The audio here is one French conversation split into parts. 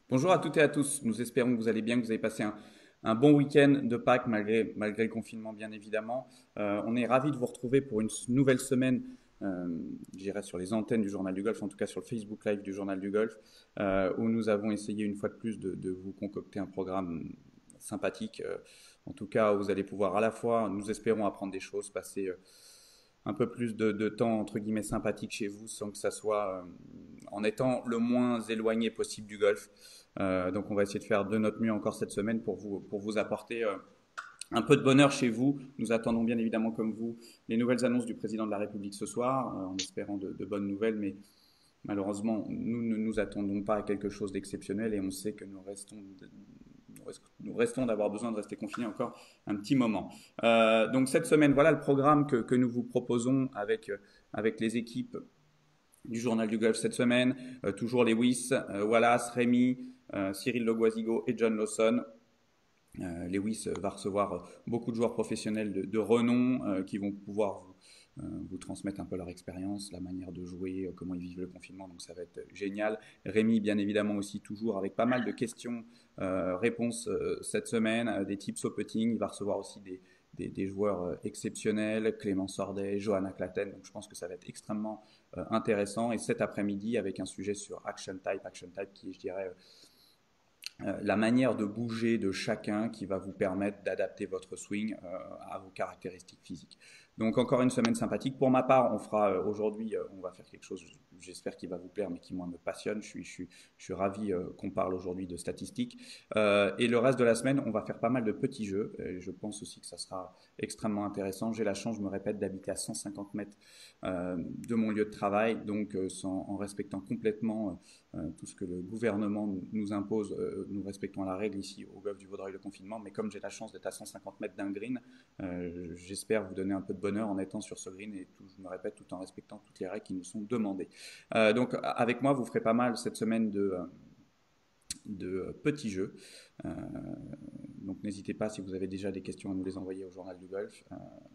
Bonjour à toutes et à tous. Nous espérons que vous allez bien, que vous avez passé un bon week-end de Pâques malgré le confinement, bien évidemment. On est ravis de vous retrouver pour une nouvelle semaine, je dirais, sur les antennes du Journal du Golf, en tout cas sur le Facebook Live du Journal du Golf, où nous avons essayé une fois de plus de vous concocter un programme sympathique. En tout cas, vous allez pouvoir à la fois, nous espérons, apprendre des choses, passer un peu plus de temps entre guillemets sympathique chez vous sans que ça soit en étant le moins éloigné possible du golf. Donc on va essayer de faire de notre mieux encore cette semaine pour vous apporter un peu de bonheur chez vous. Nous attendons bien évidemment comme vous les nouvelles annonces du président de la République ce soir, en espérant de bonnes nouvelles, mais malheureusement nous ne nous attendons pas à quelque chose d'exceptionnel et on sait que nous restons d'avoir besoin de rester confinés encore un petit moment. Donc cette semaine, voilà le programme que nous vous proposons avec les équipes du Journal du Golf cette semaine. Toujours Lewis, Wallace, Rémi, Cyril Loguazigo et John Lawson. Lewis va recevoir beaucoup de joueurs professionnels de renom qui vont pouvoir vous transmettre un peu leur expérience, la manière de jouer, comment ils vivent le confinement, donc ça va être génial. Rémi, bien évidemment aussi, toujours avec pas mal de questions, réponses cette semaine, des tips au putting. Il va recevoir aussi des joueurs exceptionnels, Clément Sordet, Johanna Claten, donc je pense que ça va être extrêmement intéressant. Et cet après-midi, avec un sujet sur Action Type qui est, je dirais, la manière de bouger de chacun qui va vous permettre d'adapter votre swing à vos caractéristiques physiques. Donc encore une semaine sympathique. Pour ma part, on fera aujourd'hui, on va faire quelque chose, j'espère qu'il va vous plaire, mais qui moi me passionne. Je suis ravi qu'on parle aujourd'hui de statistiques. Et le reste de la semaine, on va faire pas mal de petits jeux. Et je pense aussi que ça sera extrêmement intéressant. J'ai la chance, je me répète, d'habiter à 150 mètres de mon lieu de travail, donc en respectant complètement tout ce que le gouvernement nous impose. Nous respectons la règle ici au golf du Vaudreuil le confinement, mais comme j'ai la chance d'être à 150 mètres d'un green, j'espère vous donner un peu de bonheur en étant sur ce green et je me répète, tout en respectant toutes les règles qui nous sont demandées. Donc avec moi, vous ferez pas mal cette semaine de petits jeux. Donc n'hésitez pas si vous avez déjà des questions à nous les envoyer au Journal du Golf.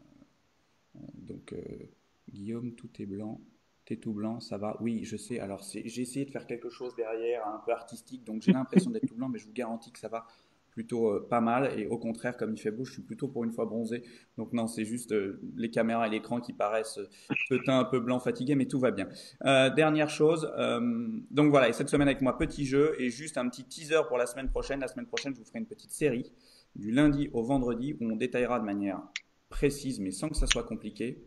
Donc Guillaume, tout est blanc. T'es tout blanc, ça va? Oui, je sais. Alors, j'ai essayé de faire quelque chose derrière, un peu artistique, donc j'ai l'impression d'être tout blanc, mais je vous garantis que ça va plutôt pas mal. Et au contraire, comme il fait beau, je suis plutôt pour une fois bronzé. Donc non, c'est juste les caméras et l'écran qui paraissent ce teint un peu blanc fatigué, mais tout va bien. Dernière chose, donc voilà, et cette semaine avec moi, petit jeu et juste un petit teaser pour la semaine prochaine. La semaine prochaine, je vous ferai une petite série du lundi au vendredi où on détaillera de manière précise, mais sans que ça soit compliqué,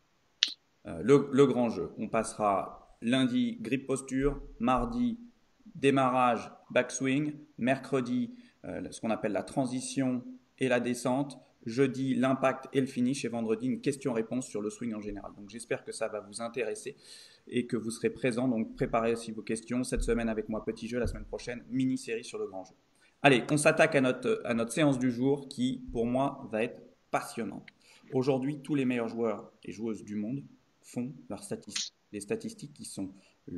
le grand jeu. On passera lundi grip posture, mardi démarrage backswing, mercredi ce qu'on appelle la transition et la descente, jeudi l'impact et le finish et vendredi une question-réponse sur le swing en général. Donc j'espère que ça va vous intéresser et que vous serez présents. Donc préparez aussi vos questions. Cette semaine avec moi petit jeu, la semaine prochaine mini-série sur le grand jeu. Allez, on s'attaque à notre séance du jour qui pour moi va être passionnante. Aujourd'hui, tous les meilleurs joueurs et joueuses du monde font leurs statistiques. Les statistiques qui sont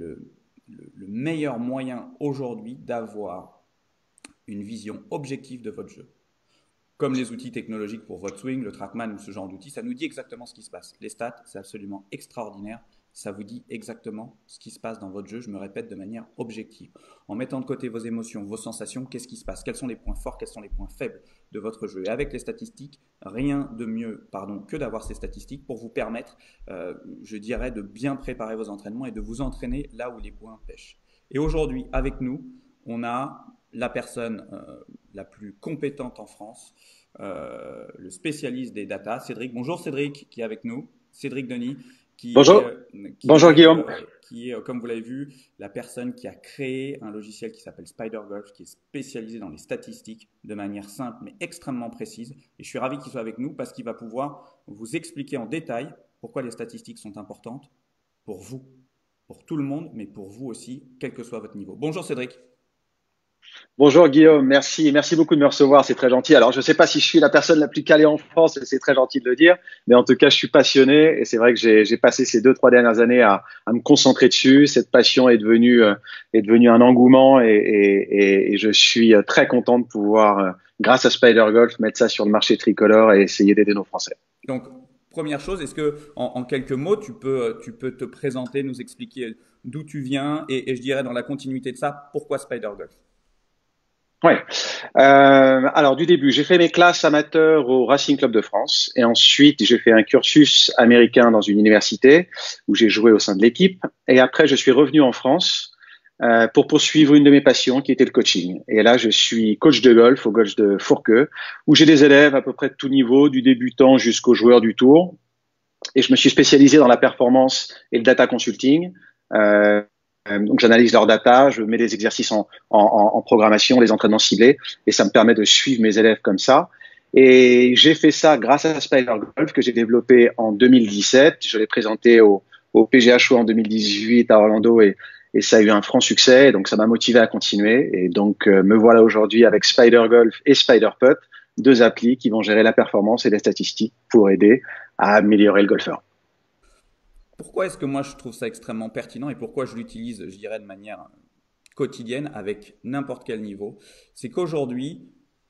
le meilleur moyen aujourd'hui d'avoir une vision objective de votre jeu. Comme les outils technologiques pour votre swing, le Trackman ou ce genre d'outils, ça nous dit exactement ce qui se passe. Les stats, c'est absolument extraordinaire. Ça vous dit exactement ce qui se passe dans votre jeu, je me répète, de manière objective. En mettant de côté vos émotions, vos sensations, qu'est-ce qui se passe? Quels sont les points forts, quels sont les points faibles de votre jeu? Et avec les statistiques, rien de mieux que d'avoir ces statistiques pour vous permettre, je dirais, de bien préparer vos entraînements et de vous entraîner là où les points pêchent. Et aujourd'hui, avec nous, on a la personne la plus compétente en France, le spécialiste des data, Cédric. Bonjour Cédric, qui est avec nous. Cédric Denis, Bonjour, bonjour Guillaume. qui est, comme vous l'avez vu, la personne qui a créé un logiciel qui s'appelle SpiderGolf, qui est spécialisé dans les statistiques de manière simple mais extrêmement précise. Et je suis ravi qu'il soit avec nous parce qu'il va pouvoir vous expliquer en détail pourquoi les statistiques sont importantes pour vous, pour tout le monde, mais pour vous aussi, quel que soit votre niveau. Bonjour Cédric. Bonjour Guillaume, merci beaucoup de me recevoir, c'est très gentil. Alors je ne sais pas si je suis la personne la plus calée en France, et c'est très gentil de le dire, mais en tout cas je suis passionné et c'est vrai que j'ai passé ces 2, 3 dernières années à me concentrer dessus. Cette passion est devenue un engouement et je suis très content de pouvoir, grâce à Spider Golf, mettre ça sur le marché tricolore et essayer d'aider nos Français. Donc, première chose, est-ce que en quelques mots, tu peux te présenter, nous expliquer d'où tu viens et je dirais dans la continuité de ça, pourquoi SpiderGolf? Ouais. Alors du début, j'ai fait mes classes amateurs au Racing Club de France et ensuite j'ai fait un cursus américain dans une université où j'ai joué au sein de l'équipe et après je suis revenu en France pour poursuivre une de mes passions qui était le coaching. Et là, je suis coach de golf au golf de Fourqueux où j'ai des élèves à peu près de tout niveau, du débutant jusqu'au joueur du tour. Et je me suis spécialisé dans la performance et le data consulting. Euh, donc j'analyse leur data, je mets des exercices en programmation, les entraînements ciblés, et ça me permet de suivre mes élèves comme ça. Et j'ai fait ça grâce à Spider Golf que j'ai développé en 2017. Je l'ai présenté au PGA Show en 2018 à Orlando et ça a eu un franc succès. Donc ça m'a motivé à continuer. Et donc me voilà aujourd'hui avec Spider Golf et Spider Putt, deux applis qui vont gérer la performance et les statistiques pour aider à améliorer le golfeur. Pourquoi est-ce que moi je trouve ça extrêmement pertinent et pourquoi je l'utilise, je dirais, de manière quotidienne avec n'importe quel niveau? C'est qu'aujourd'hui,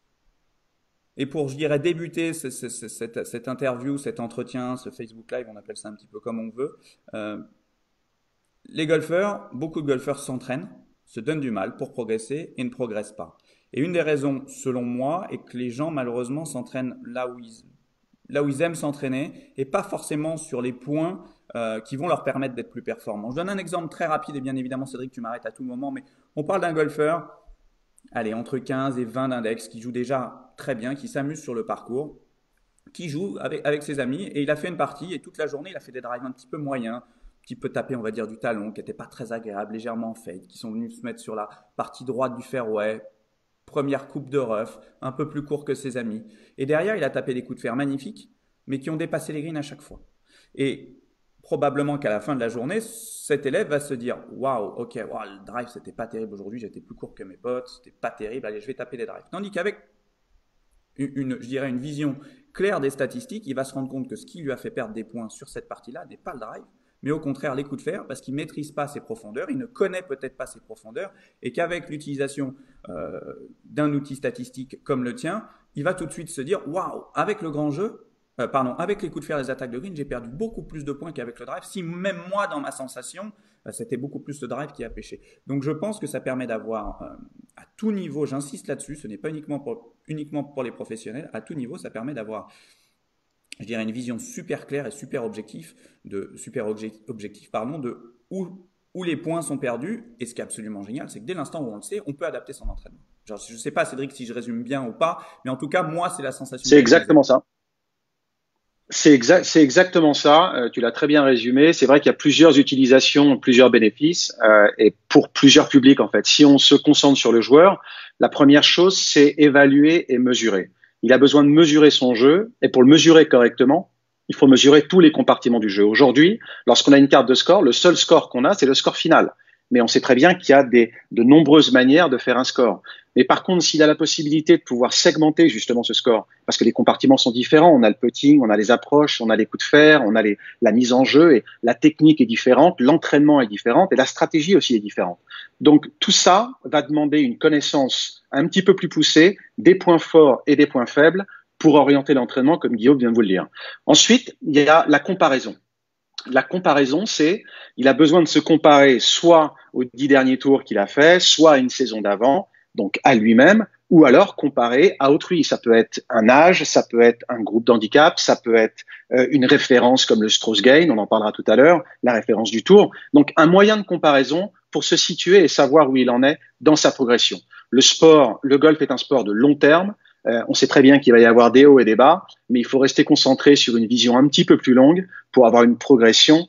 et pour, je dirais, débuter cette interview, cet entretien, ce Facebook Live, on appelle ça un petit peu comme on veut, euh, les golfeurs, beaucoup de golfeurs s'entraînent, se donnent du mal pour progresser et ne progressent pas. Et une des raisons, selon moi, est que les gens, malheureusement, s'entraînent là où ils aiment s'entraîner et pas forcément sur les points qui vont leur permettre d'être plus performants. Je donne un exemple très rapide et bien évidemment, Cédric, tu m'arrêtes à tout moment, mais on parle d'un golfeur, allez, entre 15 et 20 d'index, qui joue déjà très bien, qui s'amuse sur le parcours, qui joue avec ses amis et il a fait une partie et toute la journée, il a fait des drives un petit peu moyens, un petit peu tapés, on va dire, du talon, qui n'étaient pas très agréables, légèrement fade, qui sont venus se mettre sur la partie droite du fairway, première coupe de rough, un peu plus court que ses amis. Et derrière, il a tapé des coups de fer magnifiques, mais qui ont dépassé les greens à chaque fois. Et probablement qu'à la fin de la journée, cet élève va se dire waouh, ok, wow, le drive c'était pas terrible aujourd'hui, j'étais plus court que mes potes, c'était pas terrible, allez, je vais taper des drives. Tandis qu'avec je dirais une vision claire des statistiques, il va se rendre compte que ce qui lui a fait perdre des points sur cette partie-là n'est pas le drive, mais au contraire les coups de fer, parce qu'il ne maîtrise pas ses profondeurs, il ne connaît peut-être pas ses profondeurs, et qu'avec l'utilisation d'un outil statistique comme le tien, il va tout de suite se dire waouh, avec le grand jeu, avec les coups de fer, les attaques de green, j'ai perdu beaucoup plus de points qu'avec le drive. Si même moi, dans ma sensation, c'était beaucoup plus le drive qui a pêché. Donc je pense que ça permet d'avoir à tout niveau, j'insiste là-dessus, ce n'est pas uniquement pour les professionnels, à tout niveau, ça permet d'avoir, je dirais, une vision super claire et super objectif, pardon, de où les points sont perdus. Et ce qui est absolument génial, c'est que dès l'instant où on le sait, on peut adapter son entraînement. Genre, je ne sais pas, Cédric, si je résume bien ou pas, mais en tout cas, moi, c'est la sensation C'est que j'en ai. exactement ça. C'est exactement ça. Tu l'as très bien résumé. C'est vrai qu'il y a plusieurs utilisations, plusieurs bénéfices et pour plusieurs publics en fait. Si on se concentre sur le joueur, la première chose c'est évaluer et mesurer. Il a besoin de mesurer son jeu et pour le mesurer correctement, il faut mesurer tous les compartiments du jeu. Aujourd'hui, lorsqu'on a une carte de score, le seul score qu'on a, c'est le score final. Mais on sait très bien qu'il y a de nombreuses manières de faire un score. Mais par contre, s'il a la possibilité de pouvoir segmenter justement ce score, parce que les compartiments sont différents, on a le putting, on a les approches, on a les coups de fer, on a la mise en jeu, et la technique est différente, l'entraînement est différent, et la stratégie aussi est différente. Donc tout ça va demander une connaissance un petit peu plus poussée des points forts et des points faibles pour orienter l'entraînement, comme Guillaume vient de vous le dire. Ensuite, il y a la comparaison. La comparaison, c'est il a besoin de se comparer soit aux 10 derniers tours qu'il a fait, soit à une saison d'avant, donc à lui-même, ou alors comparer à autrui. Ça peut être un âge, ça peut être un groupe d'handicap, ça peut être une référence comme le Strauss Gain, on en parlera tout à l'heure, la référence du tour. Donc un moyen de comparaison pour se situer et savoir où il en est dans sa progression. Le golf est un sport de long terme. On sait très bien qu'il va y avoir des hauts et des bas, mais il faut rester concentré sur une vision un petit peu plus longue pour avoir une progression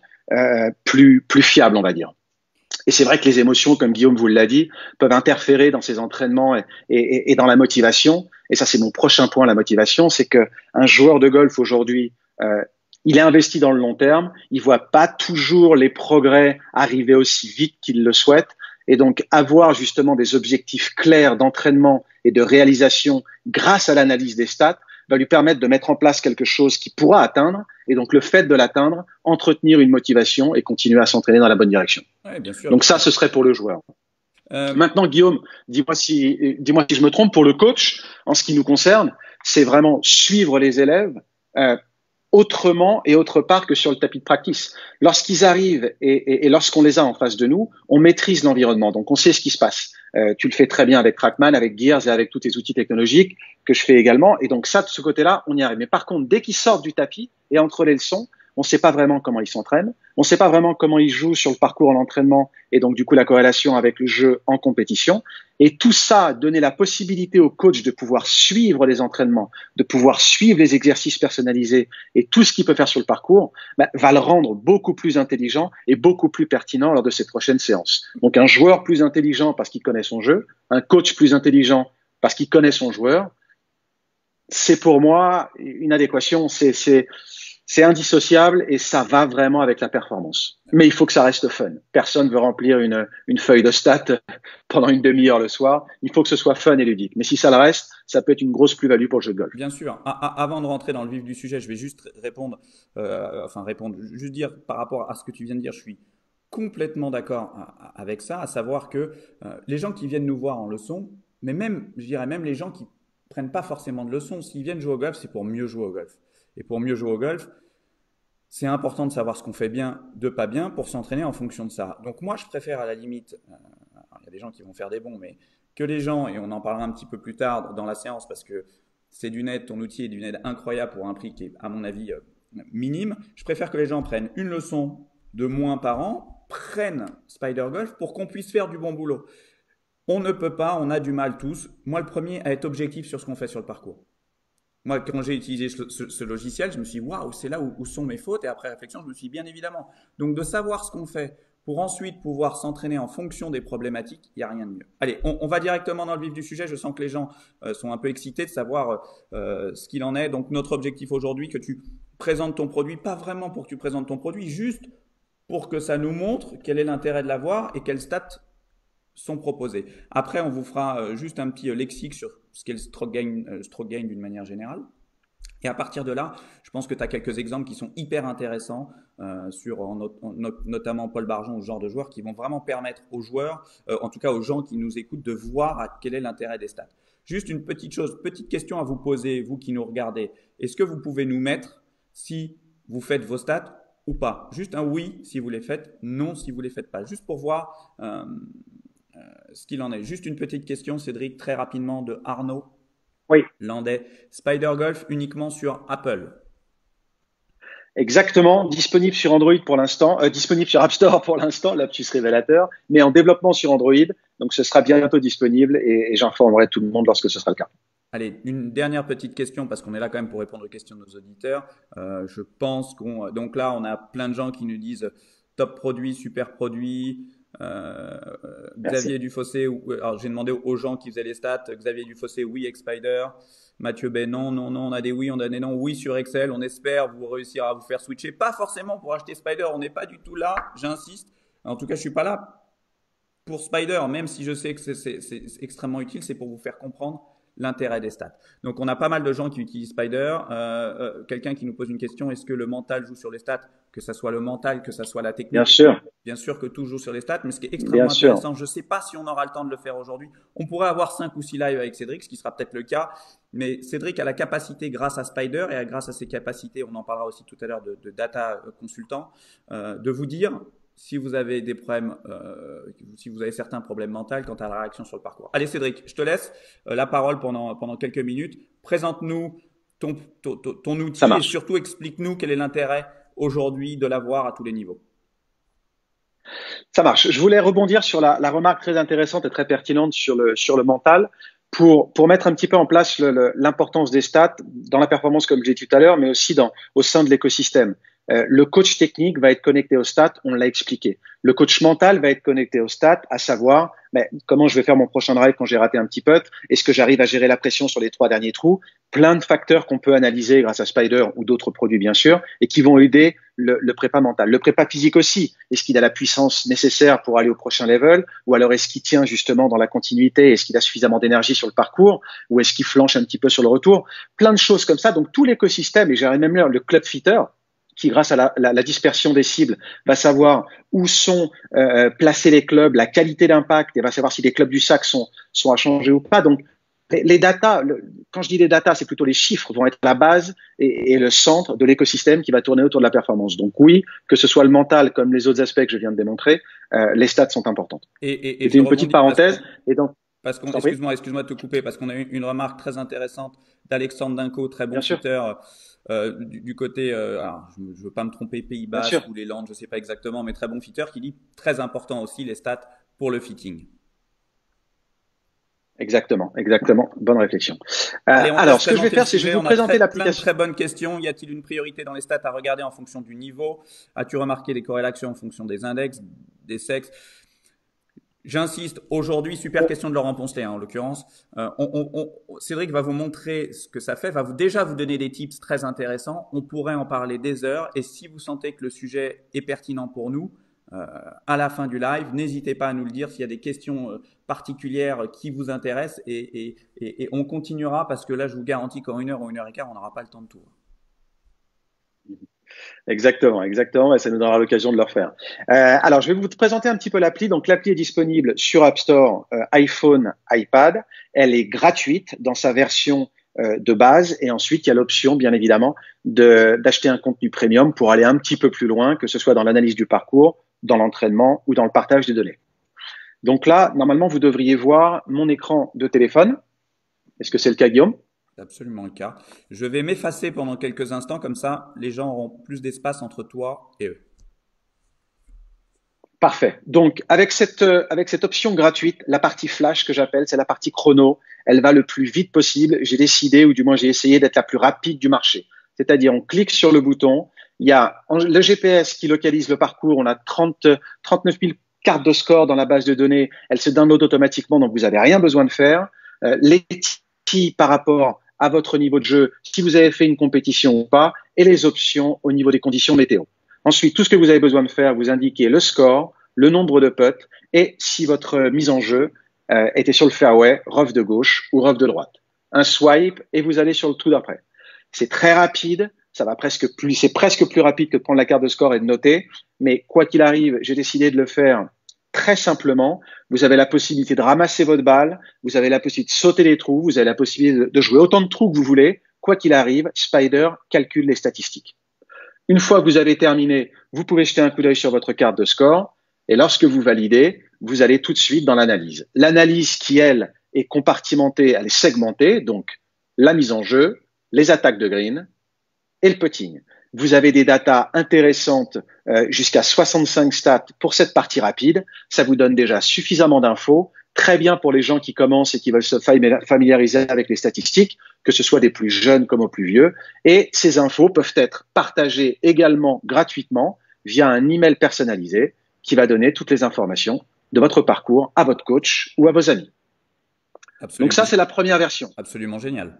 plus fiable, on va dire. Et c'est vrai que les émotions, comme Guillaume vous l'a dit, peuvent interférer dans ces entraînements et dans la motivation. Et ça, c'est mon prochain point, la motivation, c'est que un joueur de golf aujourd'hui, il est investi dans le long terme, il voit pas toujours les progrès arriver aussi vite qu'il le souhaite. Et donc, avoir justement des objectifs clairs d'entraînement et de réalisation grâce à l'analyse des stats va lui permettre de mettre en place quelque chose qu'il pourra atteindre. Et donc, le fait de l'atteindre, entretenir une motivation et continuer à s'entraîner dans la bonne direction. Ouais, bien sûr. Donc ça, ce serait pour le joueur. Euh, Maintenant, Guillaume, dis-moi si je me trompe, pour le coach, en ce qui nous concerne, c'est vraiment suivre les élèves autrement et autre part que sur le tapis de practice. Lorsqu'ils arrivent et lorsqu'on les a en face de nous, on maîtrise l'environnement, donc on sait ce qui se passe. Tu le fais très bien avec Trackman, avec Gears et avec tous tes outils technologiques que je fais également. Et donc ça, de ce côté-là, on y arrive. Mais par contre, dès qu'ils sortent du tapis et entre les leçons, on ne sait pas vraiment comment ils s'entraînent, on ne sait pas vraiment comment ils jouent sur le parcours en entraînement et donc du coup la corrélation avec le jeu en compétition. Et tout ça, donner la possibilité au coach de pouvoir suivre les entraînements, de pouvoir suivre les exercices personnalisés et tout ce qu'il peut faire sur le parcours, va le rendre beaucoup plus intelligent et beaucoup plus pertinent lors de ses prochaines séances. Donc un joueur plus intelligent parce qu'il connaît son jeu, un coach plus intelligent parce qu'il connaît son joueur, c'est pour moi une adéquation, c'est indissociable et ça va vraiment avec la performance. Mais il faut que ça reste fun. Personne veut remplir une feuille de stats pendant une demi-heure le soir. Il faut que ce soit fun et ludique. Mais si ça le reste, ça peut être une grosse plus-value pour le jeu de golf. Bien sûr. Avant de rentrer dans le vif du sujet, je vais juste juste dire par rapport à ce que tu viens de dire, je suis complètement d'accord avec ça, à savoir que les gens qui viennent nous voir en leçon, mais même, je dirais même les gens qui prennent pas forcément de leçons, s'ils viennent jouer au golf, c'est pour mieux jouer au golf. Et pour mieux jouer au golf, c'est important de savoir ce qu'on fait bien, de pas bien, pour s'entraîner en fonction de ça. Donc moi, je préfère à la limite, il y a des gens qui vont faire des bons, mais que les gens, et on en parlera un petit peu plus tard dans la séance, parce que c'est d'une aide, ton outil est d'une aide incroyable pour un prix qui est, à mon avis, minime. Je préfère que les gens prennent une leçon de moins par an, prennent Spider Golf pour qu'on puisse faire du bon boulot. On ne peut pas, on a du mal tous, moi le premier, à être objectif sur ce qu'on fait sur le parcours. Moi, quand j'ai utilisé ce logiciel, je me suis dit, waouh, c'est là où sont mes fautes. Et après réflexion, je me suis dit, bien évidemment. Donc, de savoir ce qu'on fait pour ensuite pouvoir s'entraîner en fonction des problématiques, il n'y a rien de mieux. Allez, on va directement dans le vif du sujet. Je sens que les gens sont un peu excités de savoir ce qu'il en est. Donc, notre objectif aujourd'hui, que tu présentes ton produit, pas vraiment pour que tu présentes ton produit, juste pour que ça nous montre quel est l'intérêt de l'avoir et quelles stats sont proposés. Après, on vous fera juste un petit lexique sur ce qu'est le stroke gain d'une manière générale. Et à partir de là, je pense que tu as quelques exemples qui sont hyper intéressants notamment Paul Barjon ou ce genre de joueurs qui vont vraiment permettre aux joueurs, en tout cas aux gens qui nous écoutent, de voir quel est l'intérêt des stats. Juste une petite question à vous poser, vous qui nous regardez. Est-ce que vous pouvez nous mettre si vous faites vos stats ou pas? Juste un oui si vous les faites, non si vous les faites pas. Juste pour voir ce qu'il en est. Juste une petite question, Cédric, très rapidement, de Arnaud. Oui. Landais. Spider Golf uniquement sur Apple. Exactement, disponible sur Android pour l'instant, disponible sur App Store pour l'instant, lapsus révélateur, mais en développement sur Android, donc ce sera bientôt disponible et j'informerai tout le monde lorsque ce sera le cas. Allez, une dernière petite question, parce qu'on est là quand même pour répondre aux questions de nos auditeurs. Je pense donc là, on a plein de gens qui nous disent top produit, super produit. Xavier Dufossé, alors j'ai demandé aux gens qui faisaient les stats. Xavier Dufossé, oui, avec Spider. Mathieu B, non, on a des oui, on a des non, oui sur Excel. On espère vous réussir à vous faire switcher. Pas forcément pour acheter Spider, on n'est pas du tout là, j'insiste. En tout cas, je suis pas là pour Spider, même si je sais que c'est extrêmement utile, c'est pour vous faire comprendre l'intérêt des stats. Donc, on a pas mal de gens qui utilisent Spider. Quelqu'un qui nous pose une question, est-ce que le mental joue sur les stats? Que ça soit le mental, que ça soit la technique. Bien sûr. Bien sûr que tout joue sur les stats, mais ce qui est extrêmement intéressant, je ne sais pas si on aura le temps de le faire aujourd'hui. On pourrait avoir 5 ou 6 lives avec Cédric, ce qui sera peut-être le cas. Mais Cédric a la capacité, grâce à Spider et grâce à ses capacités, on en parlera aussi tout à l'heure de data consultant, de vous dire si vous avez des problèmes, si vous avez certains problèmes mentaux quant à la réaction sur le parcours. Allez Cédric, je te laisse la parole pendant quelques minutes. Présente-nous ton outil et surtout explique-nous quel est l'intérêt aujourd'hui de l'avoir à tous les niveaux. Ça marche. Je voulais rebondir sur la remarque très intéressante et très pertinente sur le mental pour mettre un petit peu en place l'importance des stats dans la performance, comme je l'ai dit tout à l'heure, mais aussi au sein de l'écosystème. Le coach technique va être connecté aux stats, on l'a expliqué. Le coach mental va être connecté aux stats, à savoir comment je vais faire mon prochain drive quand j'ai raté un petit putt, est-ce que j'arrive à gérer la pression sur les 3 derniers trous, plein de facteurs qu'on peut analyser grâce à Spider ou d'autres produits bien sûr, et qui vont aider le prépa mental. Le prépa physique aussi, est-ce qu'il a la puissance nécessaire pour aller au prochain level, ou alors est-ce qu'il tient justement dans la continuité, est-ce qu'il a suffisamment d'énergie sur le parcours, ou est-ce qu'il flanche un petit peu sur le retour, plein de choses comme ça. Donc tout l'écosystème, et j'irais même le club fitter, qui, grâce à la dispersion des cibles, va savoir où sont placés les clubs, la qualité d'impact, et va savoir si les clubs du sac sont à changer ou pas. Donc, Les data, quand je dis les data, c'est plutôt les chiffres vont être la base et le centre de l'écosystème qui va tourner autour de la performance. Donc oui, que ce soit le mental comme les autres aspects que je viens de démontrer, les stats sont importantes. Et C'était je une petite rebondis parenthèse. Et donc, je t'en prie, excuse-moi de te couper, parce qu'on a eu une remarque très intéressante d'Alexandre Dinco, très bon bien sûr, fitter, du côté, alors, je ne veux pas me tromper, Pays bien sûr. Basque ou les Landes, je ne sais pas exactement, mais très bon fitter, qui dit très important aussi les stats pour le fitting. Exactement, exactement. Bonne réflexion. Allez, on te Alors, laisse ce que je vais présenter le faire, c'est je vais sujet. vous On a présenter plein de l'application. très bonnes questions. Y a-t-il une priorité dans les stats à regarder en fonction du niveau? As-tu remarqué les corrélations en fonction des index, des sexes? J'insiste, aujourd'hui, super question de Laurent Poncelet, en l'occurrence. Cédric va vous montrer ce que ça fait, va déjà vous donner des tips très intéressants. On pourrait en parler des heures. Et si vous sentez que le sujet est pertinent pour nous, à la fin du live, n'hésitez pas à nous le dire s'il y a des questions particulières qui vous intéressent et on continuera parce que là, je vous garantis qu'en 1 heure ou 1 heure et quart, on n'aura pas le temps de tout. Exactement, exactement, et ça nous donnera l'occasion de le refaire. Alors, je vais vous présenter un petit peu l'appli. Donc, l'appli est disponible sur App Store, iPhone, iPad. Elle est gratuite dans sa version de base, et ensuite, il y a l'option, bien évidemment, d'acheter un contenu premium pour aller un petit peu plus loin, que ce soit dans l'analyse du parcours, dans l'entraînement ou dans le partage des données. Donc là, normalement, vous devriez voir mon écran de téléphone. Est-ce que c'est le cas, Guillaume? C'est absolument le cas. Je vais m'effacer pendant quelques instants, comme ça, les gens auront plus d'espace entre toi et eux. Parfait. Donc, avec cette option gratuite, la partie flash que j'appelle, c'est la partie chrono. Elle va le plus vite possible. J'ai décidé, ou du moins j'ai essayé d'être la plus rapide du marché. C'est-à-dire, on clique sur le bouton. Il y a le GPS qui localise le parcours. On a 39 000 cartes de score dans la base de données. Elle se download automatiquement, donc vous n'avez rien besoin de faire. Les TI par rapport à votre niveau de jeu, si vous avez fait une compétition ou pas, et les options au niveau des conditions météo. Ensuite, tout ce que vous avez besoin de faire, vous indiquez le score, le nombre de putts et si votre mise en jeu était sur le fairway, rough de gauche ou rough de droite. Un swipe et vous allez sur le trou d'après. C'est très rapide, c'est presque plus rapide que de prendre la carte de score et de noter, mais quoi qu'il arrive, j'ai décidé de le faire très simplement. Vous avez la possibilité de ramasser votre balle, vous avez la possibilité de sauter les trous, vous avez la possibilité de jouer autant de trous que vous voulez. Quoi qu'il arrive, Spider calcule les statistiques. Une fois que vous avez terminé, vous pouvez jeter un coup d'œil sur votre carte de score et lorsque vous validez, vous allez tout de suite dans l'analyse. L'analyse qui, elle, est compartimentée, elle est segmentée, donc la mise en jeu, les attaques de green et le putting. Vous avez des datas intéressantes jusqu'à 65 stats pour cette partie rapide. Ça vous donne déjà suffisamment d'infos, très bien pour les gens qui commencent et qui veulent se familiariser avec les statistiques, que ce soit des plus jeunes comme aux plus vieux. Et ces infos peuvent être partagées également gratuitement via un email personnalisé qui va donner toutes les informations de votre parcours à votre coach ou à vos amis. Absolument. Donc ça, c'est la première version. Absolument génial.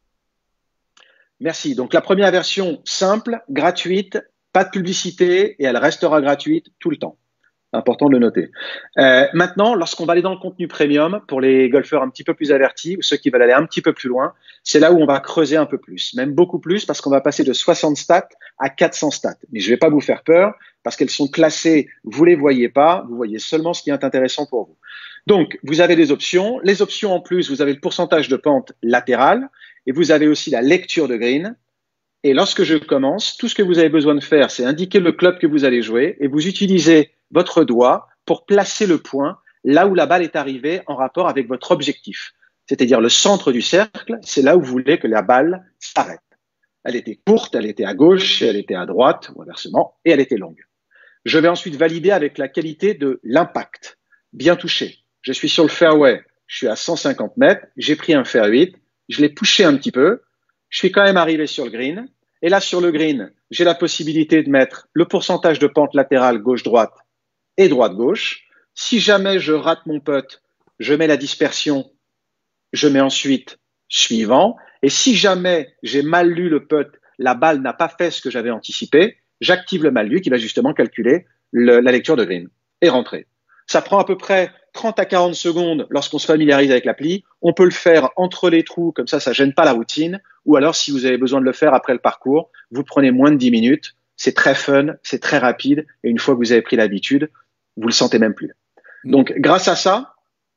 Merci. Donc la première version simple, gratuite, pas de publicité et elle restera gratuite tout le temps. Important de le noter. Maintenant, lorsqu'on va aller dans le contenu premium, pour les golfeurs un petit peu plus avertis ou ceux qui veulent aller un petit peu plus loin, c'est là où on va creuser un peu plus, même beaucoup plus, parce qu'on va passer de 60 stats à 400 stats. Mais je ne vais pas vous faire peur, parce qu'elles sont classées, vous les voyez pas, vous voyez seulement ce qui est intéressant pour vous. Donc, vous avez des options. Les options en plus, vous avez le pourcentage de pente latérale, et vous avez aussi la lecture de green. Et lorsque je commence, tout ce que vous avez besoin de faire, c'est indiquer le club que vous allez jouer, et vous utilisez votre doigt pour placer le point là où la balle est arrivée en rapport avec votre objectif. C'est-à-dire le centre du cercle, c'est là où vous voulez que la balle s'arrête. Elle était courte, elle était à gauche, elle était à droite, ou inversement, et elle était longue. Je vais ensuite valider avec la qualité de l'impact. Bien touché. Je suis sur le fairway, je suis à 150 mètres, j'ai pris un fair 8, je l'ai poussé un petit peu, je suis quand même arrivé sur le green, et là sur le green, j'ai la possibilité de mettre le pourcentage de pente latérale gauche-droite et droite-gauche. Si jamais je rate mon putt, je mets la dispersion, je mets ensuite suivant. Et si jamais j'ai mal lu le putt, la balle n'a pas fait ce que j'avais anticipé, j'active le mal lu qui va justement calculer la lecture de green et rentrer. Ça prend à peu près 30 à 40 secondes lorsqu'on se familiarise avec l'appli. On peut le faire entre les trous, comme ça gêne pas la routine. Ou alors, si vous avez besoin de le faire après le parcours, vous prenez moins de 10 minutes. C'est très fun, c'est très rapide. Et une fois que vous avez pris l'habitude, vous le sentez même plus. Donc, grâce à ça,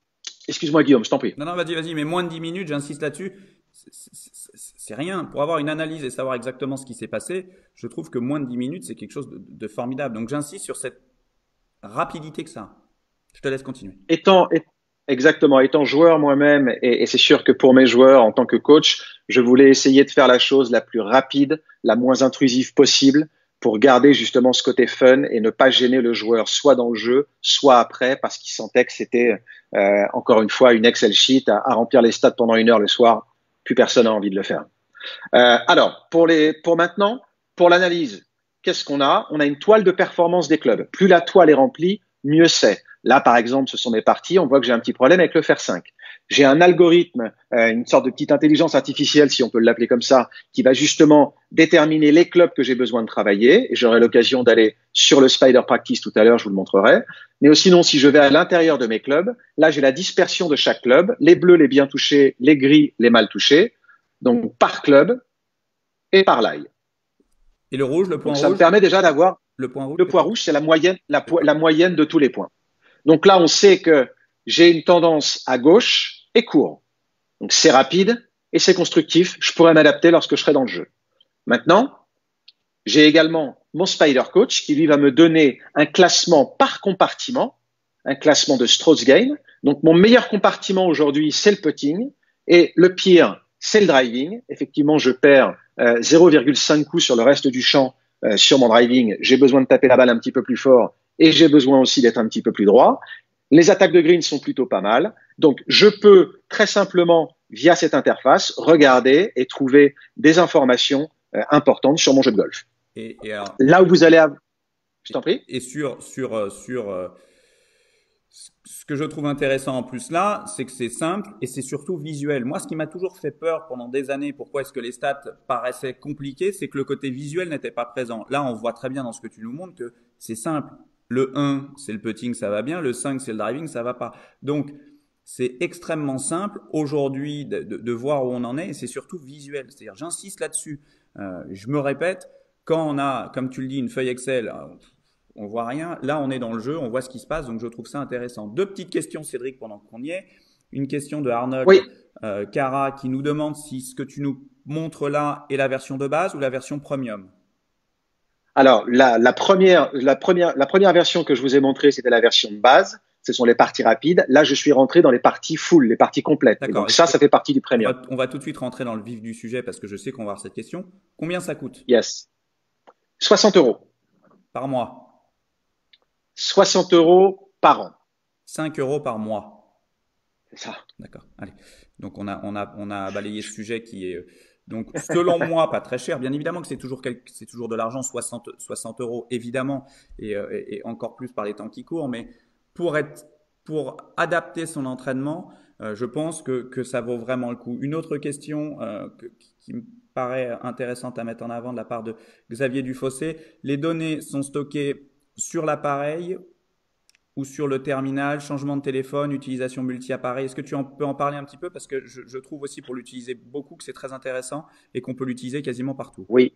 Excuse-moi Guillaume, je t'en prie. Non, non, vas-y, mais moins de 10 minutes, j'insiste là-dessus. C'est rien. Pour avoir une analyse et savoir exactement ce qui s'est passé, je trouve que moins de 10 minutes, c'est quelque chose de formidable. Donc j'insiste sur cette rapidité que ça a. Je te laisse continuer. Étant, exactement, étant joueur moi-même, et c'est sûr que pour mes joueurs en tant que coach, je voulais essayer de faire la chose la plus rapide, la moins intrusive possible pour garder justement ce côté fun et ne pas gêner le joueur soit dans le jeu, soit après parce qu'il sentait que c'était encore une fois une Excel sheet à remplir les stats pendant 1 heure le soir. Plus personne n'a envie de le faire. Alors, pour maintenant, pour l'analyse, qu'est-ce qu'on a? On a une toile de performance des clubs. Plus la toile est remplie, mieux c'est. Là, par exemple, ce sont mes parties. On voit que j'ai un petit problème avec le fer 5. J'ai un algorithme, une sorte de petite intelligence artificielle, si on peut l'appeler comme ça, qui va justement déterminer les clubs que j'ai besoin de travailler. Et j'aurai l'occasion d'aller sur le Spider Practice tout à l'heure, je vous le montrerai. Mais aussi, sinon, si je vais à l'intérieur de mes clubs, là, j'ai la dispersion de chaque club. Les bleus, les bien touchés, les gris, les mal touchés. Donc, par club et par line. Et le rouge, le point Donc, ça me rouge? permet déjà d'avoir Le point rouge, le c'est point quoi? rouge, c'est la moyenne, Le point. la moyenne de tous les points. Donc là, on sait que j'ai une tendance à gauche et court. Donc c'est rapide et c'est constructif. Je pourrais m'adapter lorsque je serai dans le jeu. Maintenant, j'ai également mon Spider Coach qui lui va me donner un classement par compartiment, un classement de Strauss Gain. Donc mon meilleur compartiment aujourd'hui, c'est le putting et le pire, c'est le driving. Effectivement, je perds 0,5 coups sur le reste du champ sur mon driving. J'ai besoin de taper la balle un petit peu plus fort et j'ai besoin aussi d'être un petit peu plus droit. Les attaques de green sont plutôt pas mal. Donc, je peux très simplement, via cette interface, regarder et trouver des informations importantes sur mon jeu de golf. Et alors, Là où vous allez avoir... Je t'en prie. et ce que je trouve intéressant en plus là, c'est que c'est simple et c'est surtout visuel. Moi, ce qui m'a toujours fait peur pendant des années, pourquoi est-ce que les stats paraissaient compliquées, c'est que le côté visuel n'était pas présent. Là, on voit très bien dans ce que tu nous montres que c'est simple. Le 1, c'est le putting, ça va bien. Le 5, c'est le driving, ça va pas. Donc, c'est extrêmement simple aujourd'hui de voir où on en est et c'est surtout visuel. C'est-à-dire, j'insiste là-dessus. Je me répète, quand on a, comme tu le dis, une feuille Excel, on voit rien. Là, on est dans le jeu, on voit ce qui se passe, donc je trouve ça intéressant. Deux petites questions, Cédric, pendant qu'on y est. Une question de Oui. Arnold Cara qui nous demande si ce que tu nous montres là est la version de base ou la version premium. Alors, la première version que je vous ai montrée, c'était la version de base. Ce sont les parties rapides. Là, je suis rentré dans les parties full, les parties complètes. Et D'accord. donc ça fait partie du premium. On va tout de suite rentrer dans le vif du sujet parce que je sais qu'on va avoir cette question. Combien ça coûte Yes. 60 euros. par mois? 60 euros par an. 5 euros par mois. C'est ça. D'accord. Allez. Donc on a balayé ce sujet qui est donc selon moi pas très cher. Bien évidemment que c'est toujours de l'argent, 60 euros évidemment et encore plus par les temps qui courent. Mais pour adapter son entraînement, je pense que ça vaut vraiment le coup. Une autre question qui me paraît intéressante à mettre en avant de la part de Xavier Dufossé, les données sont stockées sur l'appareil ou sur le terminal, changement de téléphone, utilisation multi-appareil. Est-ce que tu peux en parler un petit peu? Parce que je trouve aussi pour l'utiliser beaucoup que c'est très intéressant et qu'on peut l'utiliser quasiment partout. Oui.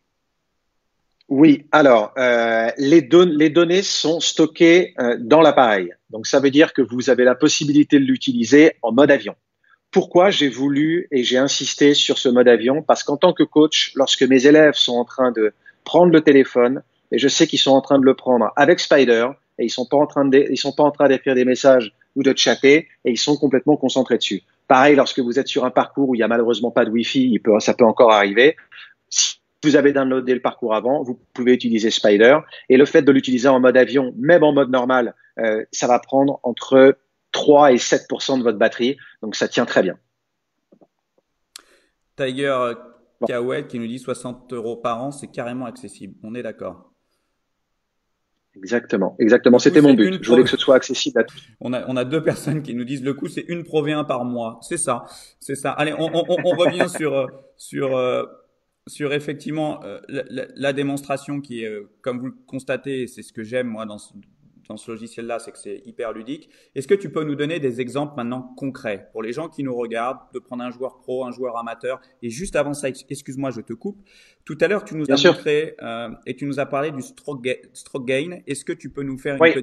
Oui, alors les données sont stockées dans l'appareil. Donc ça veut dire que vous avez la possibilité de l'utiliser en mode avion. Pourquoi j'ai voulu et j'ai insisté sur ce mode avion? Parce qu'en tant que coach, lorsque mes élèves sont en train de prendre le téléphone, et je sais qu'ils sont en train de le prendre avec Spider, et ils sont pas en train d'écrire des messages ou de chatter, et ils sont complètement concentrés dessus. Pareil, lorsque vous êtes sur un parcours où il y a malheureusement pas de Wi-Fi, ça peut encore arriver. Si vous avez downloadé le parcours avant, vous pouvez utiliser Spider. Et le fait de l'utiliser en mode avion, même en mode normal, ça va prendre entre 3 et 7% de votre batterie. Donc, ça tient très bien. Tiger Bon. Cowell qui nous dit 60 euros par an, c'est carrément accessible. On est d'accord. Exactement. Le coût, C'était mon c'est but. Je voulais que ce soit accessible à tous. on a deux personnes qui nous disent le coût, c'est une Pro V1 par mois. C'est ça. C'est ça. Allez, on revient sur effectivement la démonstration qui est, comme vous le constatez, c'est ce que j'aime moi dans ce logiciel-là, c'est que c'est hyper ludique. Est-ce que tu peux nous donner des exemples maintenant concrets pour les gens qui nous regardent, de prendre un joueur pro, un joueur amateur? Et juste avant ça, excuse-moi, je te coupe. Tout à l'heure, tu nous Bien as sûr. montré et tu nous as parlé du stroke gain. Est-ce que tu peux nous faire Oui,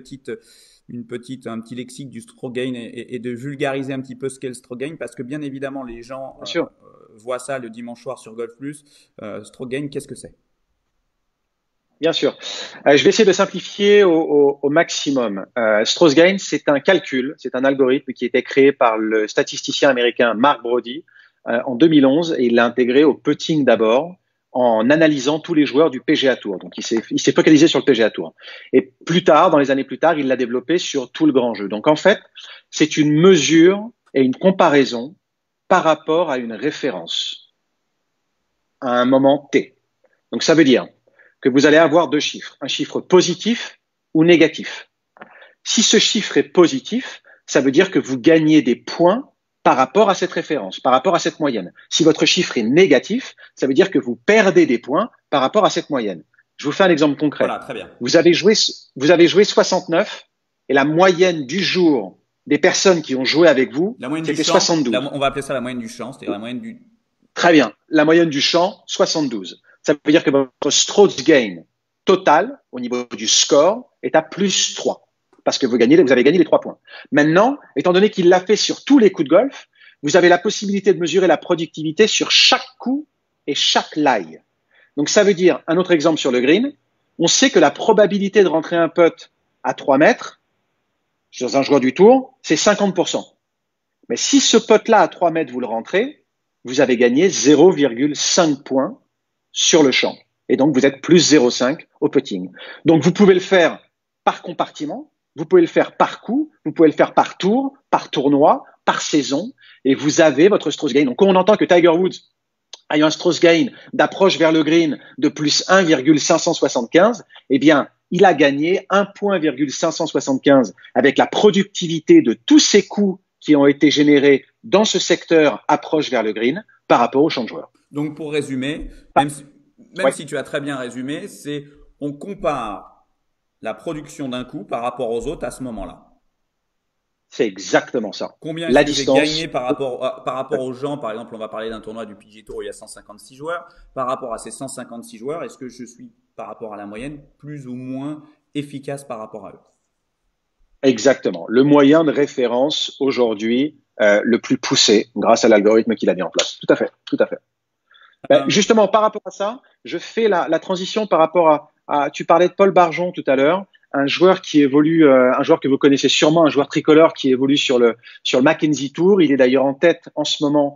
un petit lexique du stroke gain et de vulgariser un petit peu ce qu'est le stroke gain? Parce que bien évidemment, les gens bien sûr. voient ça le dimanche soir sur Golf Plus. Stroke gain, qu'est-ce que c'est? Bien sûr. Je vais essayer de simplifier au maximum. Strauss-Gain, c'est un calcul, c'est un algorithme qui a été créé par le statisticien américain Mark Brody en 2011 et il l'a intégré au putting d'abord en analysant tous les joueurs du PGA Tour. Donc il s'est focalisé sur le PGA Tour. Et plus tard, dans les années plus tard, il l'a développé sur tout le grand jeu. Donc en fait, c'est une mesure et une comparaison par rapport à une référence à un moment T. Donc ça veut dire que vous allez avoir deux chiffres, un chiffre positif ou négatif. Si ce chiffre est positif, ça veut dire que vous gagnez des points par rapport à cette référence, par rapport à cette moyenne. Si votre chiffre est négatif, ça veut dire que vous perdez des points par rapport à cette moyenne. Je vous fais un exemple concret. Voilà, très bien. Vous avez joué 69 et la moyenne du jour des personnes qui ont joué avec vous, c'était 72. On va appeler ça la moyenne du champ, c'est-à-dire la moyenne du… Très bien. La moyenne du champ, 72. Ça veut dire que votre stroke gain total, au niveau du score, est à plus 3. Parce que vous avez gagné les 3 points. Maintenant, étant donné qu'il l'a fait sur tous les coups de golf, vous avez la possibilité de mesurer la productivité sur chaque coup et chaque lie. Donc ça veut dire, un autre exemple sur le green, on sait que la probabilité de rentrer un putt à 3 mètres, dans un joueur du tour, c'est 50%. Mais si ce putt-là à 3 mètres, vous le rentrez, vous avez gagné 0,5 points sur le champ. Et donc, vous êtes plus 0,5 au putting. Donc, vous pouvez le faire par compartiment, vous pouvez le faire par coup, vous pouvez le faire par tour, par tournoi, par saison, et vous avez votre Strauss gain. Donc, quand on entend que Tiger Woods a eu un Strauss gain d'approche vers le green de plus 1,575, eh bien, il a gagné 1,575 avec la productivité de tous ces coups qui ont été générés dans ce secteur approche vers le green par rapport au champ de joueur. Donc, pour résumer, même si tu as très bien résumé, c'est on compare la production d'un coup par rapport aux autres à ce moment-là. C'est exactement ça. Combien est-ce que j'ai gagné par rapport aux gens? Par exemple, on va parler d'un tournoi du PGA Tour où il y a 156 joueurs. Par rapport à ces 156 joueurs, est-ce que je suis, par rapport à la moyenne, plus ou moins efficace par rapport à eux? Exactement. Le moyen de référence aujourd'hui le plus poussé grâce à l'algorithme qu'il a mis en place. Tout à fait. Tout à fait. Justement, par rapport à ça, je fais la transition par rapport tu parlais de Paul Barjon tout à l'heure, un joueur qui évolue, un joueur que vous connaissez sûrement, un joueur tricolore qui évolue sur le Mackenzie Tour. Il est d'ailleurs en tête en ce moment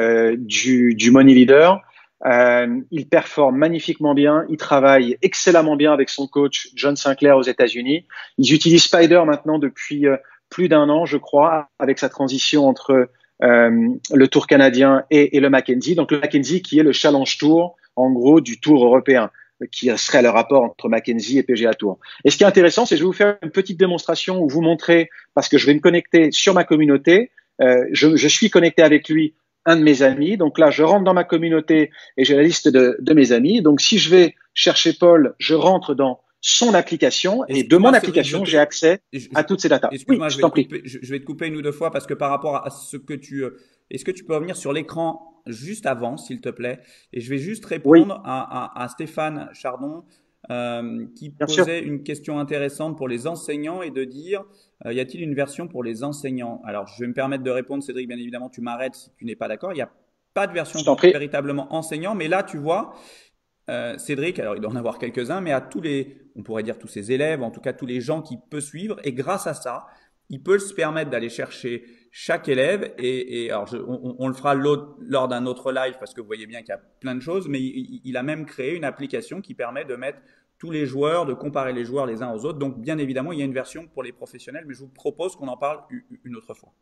du Money Leader. Il performe magnifiquement bien, il travaille excellemment bien avec son coach John Sinclair aux États-Unis. Ils utilisent Spider maintenant depuis plus d'un an, je crois, avec sa transition entre le Tour canadien et le Mackenzie. Donc le Mackenzie qui est le Challenge Tour, en gros, du Tour européen, qui serait le rapport entre Mackenzie et PGA Tour. Et ce qui est intéressant, c'est que je vais vous faire une petite démonstration où vous montrer, parce que je vais me connecter sur ma communauté, je suis connecté avec lui, un de mes amis. Donc là, je rentre dans ma communauté et j'ai la liste de mes amis. Donc si je vais chercher Paul, je rentre dans son application et de mon application, j'ai accès à toutes ces datas. Oui, Excuse-moi, je t'en prie. je vais te couper une ou deux fois parce que par rapport à ce que est-ce que tu peux revenir sur l'écran juste avant, s'il te plaît? Et je vais juste Oui, répondre à Stéphane Chardon qui bien sûr. posait une question intéressante pour les enseignants et de dire y a-t-il une version pour les enseignants? Alors, je vais me permettre de répondre, Cédric, bien évidemment, tu m'arrêtes si tu n'es pas d'accord. Il n'y a pas de version Je t'en prie. véritablement enseignant, mais là, tu vois, Cédric, alors il doit en avoir quelques-uns, mais à tous les, on pourrait dire tous ses élèves, en tout cas tous les gens qui peuvent suivre, et grâce à ça, il peut se permettre d'aller chercher chaque élève, et alors on le fera lors d'un autre live, parce que vous voyez bien qu'il y a plein de choses, mais il a même créé une application qui permet de mettre tous les joueurs, de comparer les joueurs les uns aux autres. Donc bien évidemment, il y a une version pour les professionnels, mais je vous propose qu'on en parle une autre fois.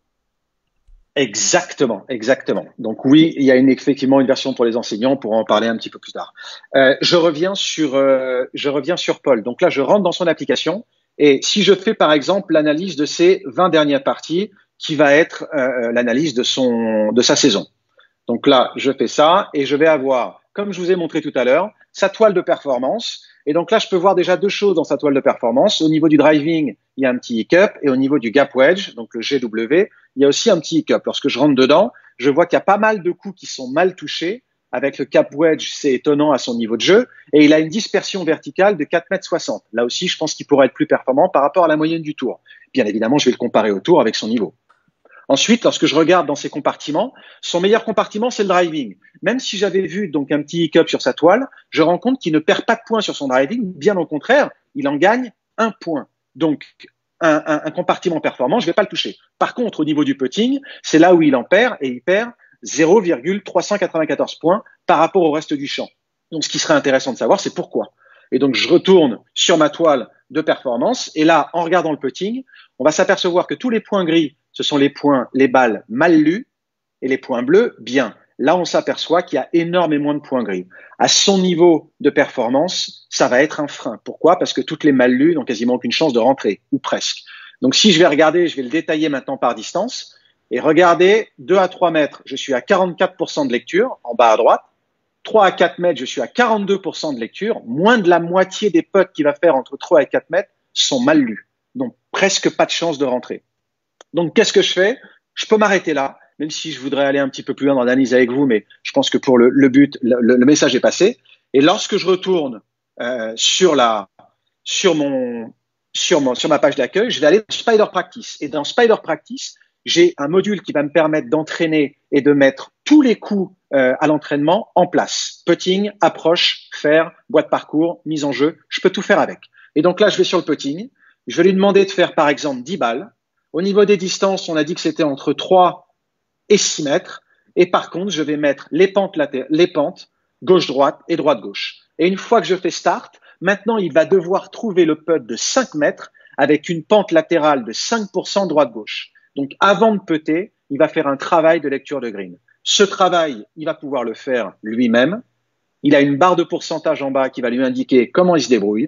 Exactement, exactement. Donc oui, il y a effectivement une version pour les enseignants, on pourra en parler un petit peu plus tard. Je reviens sur Paul. Donc là, je rentre dans son application et si je fais par exemple l'analyse de ses 20 dernières parties, qui va être l'analyse de sa saison. Donc là, je fais ça et je vais avoir, comme je vous ai montré tout à l'heure, sa toile de performance. Et donc là, je peux voir déjà deux choses dans sa toile de performance. Au niveau du driving, il y a un petit hiccup. Et au niveau du gap wedge, donc le GW, il y a aussi un petit hiccup. Lorsque je rentre dedans, je vois qu'il y a pas mal de coups qui sont mal touchés. Avec le gap wedge, c'est étonnant à son niveau de jeu. Et il a une dispersion verticale de 4,60 m. Là aussi, je pense qu'il pourrait être plus performant par rapport à la moyenne du tour. Bien évidemment, je vais le comparer au tour avec son niveau. Ensuite, lorsque je regarde dans ses compartiments, son meilleur compartiment, c'est le driving. Même si j'avais vu donc un petit hiccup sur sa toile, je rends compte qu'il ne perd pas de points sur son driving. Bien au contraire, il en gagne un point. Donc, un compartiment performant, je ne vais pas le toucher. Par contre, au niveau du putting, c'est là où il en perd et il perd 0,394 points par rapport au reste du champ. Donc, ce qui serait intéressant de savoir, c'est pourquoi. Et donc, je retourne sur ma toile de performance. Et là, en regardant le putting, on va s'apercevoir que tous les points gris, ce sont les balles mal lues, et les points bleus, bien. Là, on s'aperçoit qu'il y a énormément de points gris. À son niveau de performance, ça va être un frein. Pourquoi? Parce que toutes les mal lues n'ont quasiment aucune chance de rentrer, ou presque. Donc, si je vais regarder, je vais le détailler maintenant par distance. Et regardez, 2 à 3 mètres, je suis à 44% de lecture, en bas à droite. 3 à 4 mètres, je suis à 42% de lecture. Moins de la moitié des putts qu'il va faire entre 3 et 4 mètres sont mal lus. Donc, presque pas de chance de rentrer. Donc, qu'est-ce que je fais? Je peux m'arrêter là, même si je voudrais aller un petit peu plus loin dans l'analyse avec vous, mais je pense que pour le but, le message est passé. Et lorsque je retourne sur ma page d'accueil, je vais aller dans Spider Practice. Et dans Spider Practice, j'ai un module qui va me permettre d'entraîner et de mettre tous les coups à l'entraînement en place. Putting, approche, faire, boîte parcours, mise en jeu, je peux tout faire avec. Et donc là, je vais sur le putting. Je vais lui demander de faire par exemple 10 balles. Au niveau des distances, on a dit que c'était entre 3 et 6 mètres. Et par contre, je vais mettre les pentes gauche-droite et droite-gauche. Et une fois que je fais start, maintenant, il va devoir trouver le putt de 5 mètres avec une pente latérale de 5% droite-gauche. Donc, avant de putter, il va faire un travail de lecture de green. Ce travail, il va pouvoir le faire lui-même. Il a une barre de pourcentage en bas qui va lui indiquer comment il se débrouille.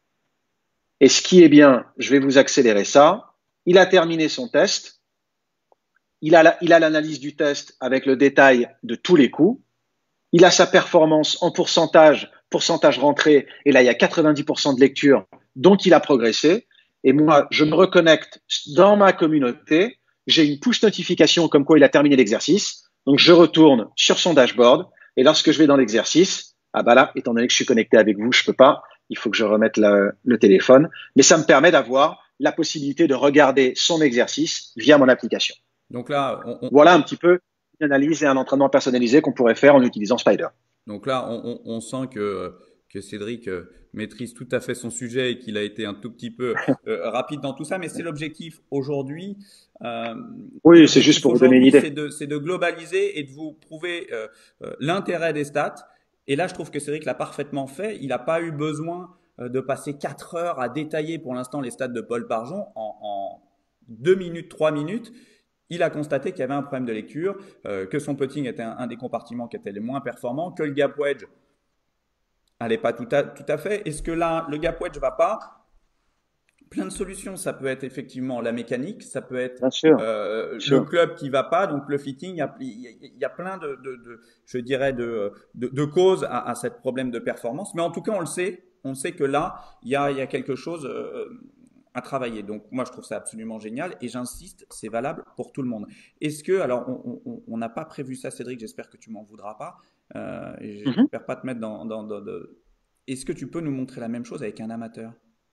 Et ce qui est bien, je vais vous accélérer ça. Il a terminé son test. Il a l'analyse du test avec le détail de tous les coups. Il a sa performance en pourcentage rentré. Et là, il y a 90% de lecture, donc il a progressé. Et moi, je me reconnecte dans ma communauté. J'ai une push notification comme quoi il a terminé l'exercice. Donc, je retourne sur son dashboard. Et lorsque je vais dans l'exercice, ah bah là, étant donné que je suis connecté avec vous, je peux pas. Il faut que je remette le téléphone. Mais ça me permet d'avoir la possibilité de regarder son exercice via mon application. Donc là, voilà un petit peu une analyse et un entraînement personnalisé qu'on pourrait faire en utilisant Spider. Donc là, on sent que Cédric maîtrise tout à fait son sujet et qu'il a été un tout petit peu rapide dans tout ça, mais c'est l'objectif aujourd'hui. Oui, c'est juste pour vous donner une idée. C'est de globaliser et de vous prouver l'intérêt des stats. Et là, je trouve que Cédric l'a parfaitement fait. Il n'a pas eu besoin de passer 4 heures à détailler pour l'instant les stats de Paul Barjon en 2 minutes, 3 minutes. Il a constaté qu'il y avait un problème de lecture, que son putting était un des compartiments qui était les moins performants, que le gap wedge n'allait pas tout à fait. Est-ce que là, le gap wedge va pas? Plein de solutions. Ça peut être effectivement la mécanique, ça peut être le club qui va pas, donc le fitting. Il y a plein je dirais, de causes à ce problème de performance. Mais en tout cas, on le sait. On sait que là, il y a quelque chose à travailler. Donc, moi, je trouve ça absolument génial et j'insiste, c'est valable pour tout le monde. Est-ce que, alors, on n'a pas prévu ça, Cédric, j'espère que tu m'en voudras pas et j'espère pas te mettre Est-ce que tu peux nous montrer la même chose avec un amateur?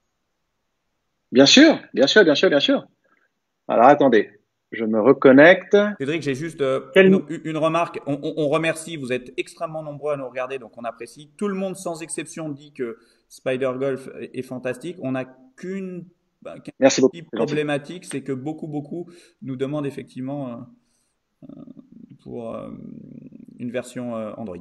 Bien sûr, bien sûr, bien sûr, bien sûr. Alors, attendez, je me reconnecte. Cédric, j'ai juste une remarque. On remercie, vous êtes extrêmement nombreux à nous regarder, donc on apprécie. Tout le monde, sans exception, dit que Spider Golf est fantastique. On n'a qu'une problématique, c'est que beaucoup nous demandent effectivement pour une version Android.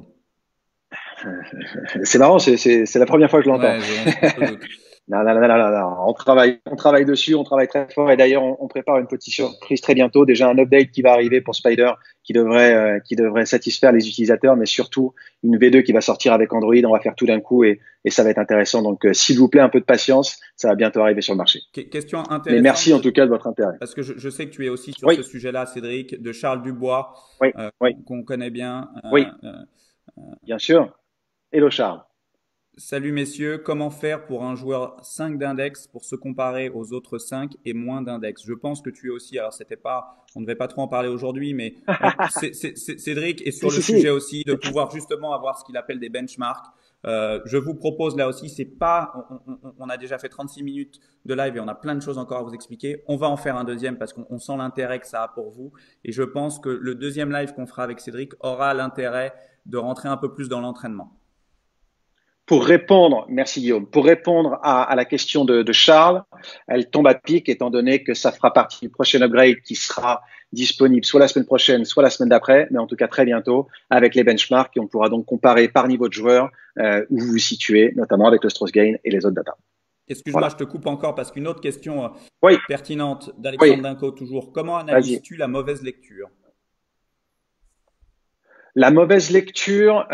C'est marrant, c'est la première fois que je l'entends. Ouais, non, on travaille dessus, on travaille très fort et d'ailleurs on prépare une petite surprise très bientôt. Déjà un update qui va arriver pour Spider qui devrait satisfaire les utilisateurs, mais surtout une V2 qui va sortir avec Android. On va faire tout d'un coup et ça va être intéressant. Donc s'il vous plaît un peu de patience, ça va bientôt arriver sur le marché. Question intéressante. Mais merci en tout cas de votre intérêt. Parce que je sais que tu es aussi sur ce sujet-là, Cédric, de Charles Dubois, qu'on connaît bien. Bien sûr. Hello Charles. Salut messieurs, comment faire pour un joueur 5 d'index pour se comparer aux autres 5 et moins d'index? Je pense que tu es aussi, alors c'était pas, on ne devait pas trop en parler aujourd'hui, mais Cédric est Si, sur le si, sujet si. aussi de pouvoir justement avoir ce qu'il appelle des benchmarks. Je vous propose là aussi, c'est pas, on a déjà fait 36 minutes de live et on a plein de choses encore à vous expliquer. On va en faire un deuxième parce qu'on sent l'intérêt que ça a pour vous. Et je pense que le deuxième live qu'on fera avec Cédric aura l'intérêt de rentrer un peu plus dans l'entraînement. Pour répondre, merci Guillaume, pour répondre à la question de Charles, elle tombe à pic étant donné que ça fera partie du prochain upgrade qui sera disponible soit la semaine prochaine, soit la semaine d'après, mais en tout cas très bientôt, avec les benchmarks et on pourra donc comparer par niveau de joueur où vous vous situez, notamment avec le Strauss Gain et les autres data. Excuse-moi, Voilà. je te coupe encore parce qu'une autre question Oui, pertinente oui, d'Alexandre Dinco toujours. Comment vas-y. analyses-tu la mauvaise lecture? La mauvaise lecture,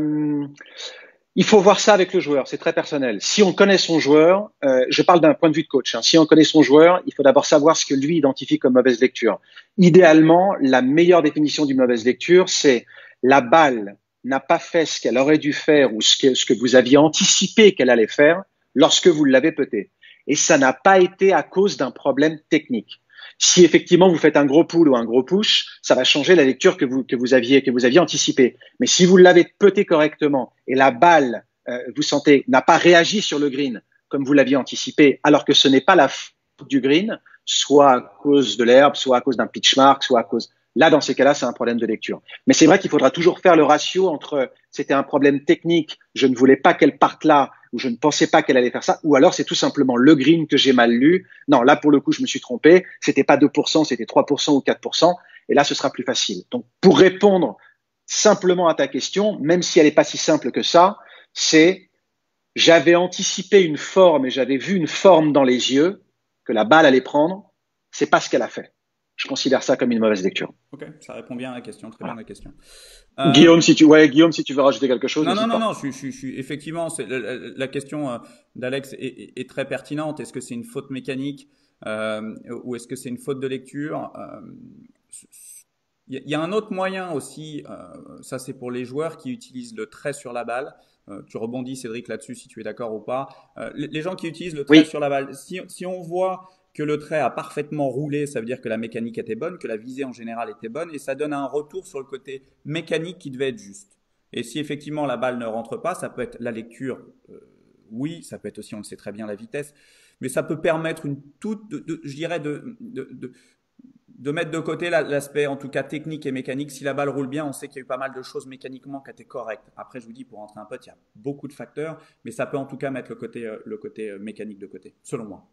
il faut voir ça avec le joueur, c'est très personnel. Si on connaît son joueur, je parle d'un point de vue de coach, hein. Si on connaît son joueur, il faut d'abord savoir ce que lui identifie comme mauvaise lecture. Idéalement, la meilleure définition d'une mauvaise lecture, c'est la balle n'a pas fait ce qu'elle aurait dû faire ou ce que vous aviez anticipé qu'elle allait faire lorsque vous l'avez puté. Et ça n'a pas été à cause d'un problème technique. Si effectivement vous faites un gros pull ou un gros push, ça va changer la lecture que vous aviez anticipée. Mais si vous l'avez puté correctement et la balle, vous sentez, n'a pas réagi sur le green comme vous l'aviez anticipé, alors que ce n'est pas la faute du green, soit à cause de l'herbe, soit à cause d'un pitch mark, soit à cause… Là, dans ces cas-là, c'est un problème de lecture. Mais c'est vrai qu'il faudra toujours faire le ratio entre c'était un problème technique, je ne voulais pas qu'elle parte là, ou je ne pensais pas qu'elle allait faire ça, ou alors c'est tout simplement le green que j'ai mal lu. Non, là, pour le coup, je me suis trompé. C'était pas 2%, c'était 3% ou 4%. Et là, ce sera plus facile. Donc, pour répondre simplement à ta question, même si elle n'est pas si simple que ça, c'est j'avais anticipé une forme et j'avais vu une forme dans les yeux que la balle allait prendre. C'est pas ce qu'elle a fait. Je considère ça comme une mauvaise lecture. Ok, ça répond bien à la question, très bien à Voilà. la question. Guillaume, si tu veux rajouter quelque chose, Non, non, n'hésite non, pas. non, effectivement, la question d'Alex est très pertinente. Est-ce que c'est une faute mécanique ou est-ce que c'est une faute de lecture? Il y a un autre moyen aussi, ça c'est pour les joueurs qui utilisent le trait sur la balle. Tu rebondis, Cédric, là-dessus, si tu es d'accord ou pas. Les gens qui utilisent le trait Oui, sur la balle, si on voit que le trait a parfaitement roulé, ça veut dire que la mécanique était bonne, que la visée en général était bonne, et ça donne un retour sur le côté mécanique qui devait être juste. Et si effectivement la balle ne rentre pas, ça peut être la lecture, oui, ça peut être aussi, on le sait très bien, la vitesse, mais ça peut permettre une toute, je dirais, de mettre de côté l'aspect en tout cas technique et mécanique. Si la balle roule bien, on sait qu'il y a eu pas mal de choses mécaniquement qui étaient correctes. Après, je vous dis, pour rentrer un peu, il y a beaucoup de facteurs, mais ça peut en tout cas mettre le côté mécanique de côté, selon moi.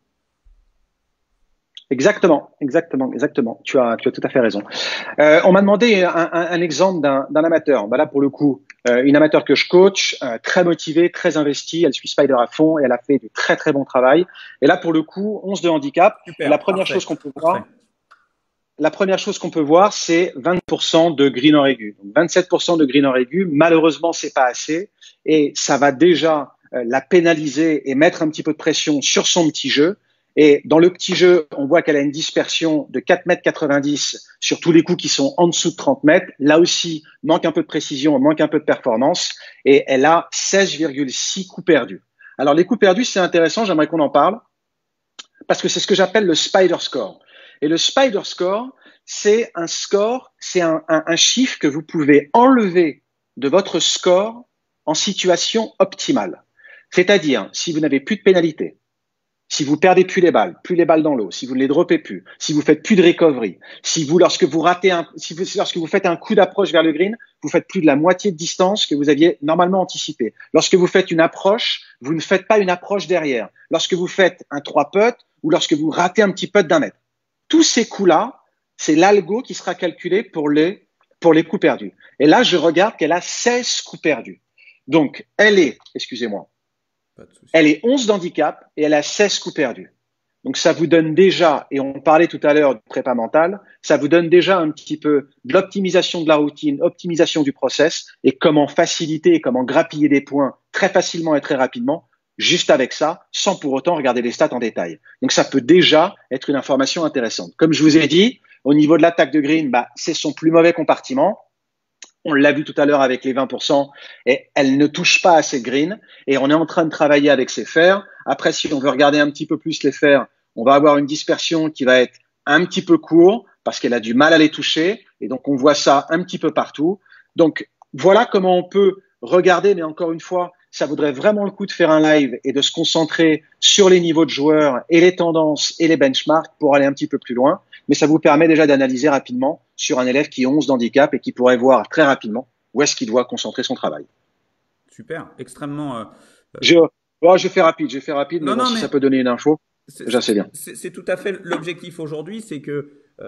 exactement, exactement, exactement. Tu as tout à fait raison. On m'a demandé un exemple d'un amateur. Bah là, pour le coup, une amateur que je coach, très motivée, très investie. Elle suit Spider à fond et elle a fait du très très bon travail. Et là, pour le coup, 11 de handicap. Et Super, parfait, parfait. la première chose qu'on peut voir, c'est 20% de green en aigu. Donc 27% de green en aigu. Malheureusement, c'est pas assez. Et ça va déjà la pénaliser et mettre un petit peu de pression sur son petit jeu. Et dans le petit jeu, on voit qu'elle a une dispersion de 4,90 m sur tous les coups qui sont en dessous de 30 mètres. Là aussi, manque un peu de précision, manque un peu de performance. Et elle a 16,6 coups perdus. Alors, les coups perdus, c'est intéressant, j'aimerais qu'on en parle, parce que c'est ce que j'appelle le spider score. Et le spider score, c'est un score, c'est un chiffre que vous pouvez enlever de votre score en situation optimale. C'est-à-dire, si vous n'avez plus de pénalité, si vous perdez plus les balles dans l'eau, si vous ne les droppez plus, si vous faites plus de recovery, si vous, lorsque vous ratez lorsque vous faites un coup d'approche vers le green, vous faites plus de la moitié de distance que vous aviez normalement anticipé. Lorsque vous faites une approche, vous ne faites pas une approche derrière. Lorsque vous faites un 3 putt ou lorsque vous ratez un petit putt d'1 mètre. Tous ces coups-là, c'est l'algo qui sera calculé pour les coups perdus. Et là, je regarde qu'elle a 16 coups perdus. Donc, excusez-moi, elle est 11 d'handicap et elle a 16 coups perdus. Donc ça vous donne déjà, et on parlait tout à l'heure du prépa mental, ça vous donne déjà un petit peu de l'optimisation de la routine, optimisation du process et comment faciliter et comment grappiller des points très facilement et très rapidement, juste avec ça, sans pour autant regarder les stats en détail. Donc ça peut déjà être une information intéressante. Comme je vous ai dit, au niveau de l'attaque de green, c'est son plus mauvais compartiment. On l'a vu tout à l'heure avec les 20%, et elle ne touche pas à ses greens, et on est en train de travailler avec ses fers. Après, si on veut regarder un petit peu plus les fers, on va avoir une dispersion qui va être un petit peu courte, parce qu'elle a du mal à les toucher, et donc on voit ça un petit peu partout. Donc, voilà comment on peut regarder, mais encore une fois, ça vaudrait vraiment le coup de faire un live et de se concentrer sur les niveaux de joueurs et les tendances et les benchmarks pour aller un petit peu plus loin. Mais ça vous permet déjà d'analyser rapidement sur un élève qui a 11 d'handicap et qui pourrait voir très rapidement où est-ce qu'il doit concentrer son travail. Super, extrêmement. Je, je fais rapide, mais Non, bon, non, si mais ça peut donner une info, déjà c'est bien. c'est tout à fait l'objectif aujourd'hui, c'est que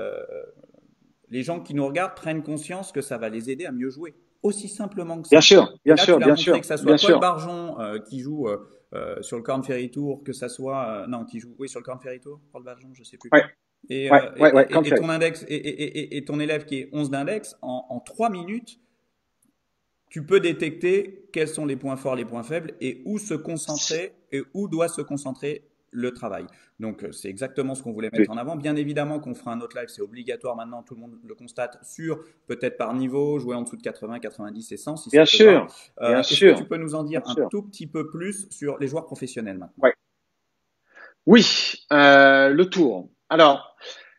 les gens qui nous regardent prennent conscience que ça va les aider à mieux jouer. Aussi simplement que Bien ça. sûr, Et bien là, tu sûr, l'as bien montré sûr, que ça soit bien Paul sûr. Barjon qui joue sur le Corn Ferry Tour, que ça soit. Non, qui joue. Oui, sur le Corn Ferry Tour, Paul Barjon, je sais plus. Ouais, Et, ouais, ouais, ouais, quand ton index et ton élève qui est 11 d'index, en 3 minutes, tu peux détecter quels sont les points forts, les points faibles et où se concentrer et où doit se concentrer le travail. Donc, c'est exactement ce qu'on voulait mettre en avant. Bien évidemment qu'on fera un autre live, c'est obligatoire maintenant, tout le monde le constate, sur peut-être par niveau, jouer en dessous de 80, 90 et 100 si ça bien te va. sûr, bien Est-ce que sûr, tu peux nous en dire bien un sûr. tout petit peu plus sur les joueurs professionnels maintenant? Ouais. Oui, le tour. Alors,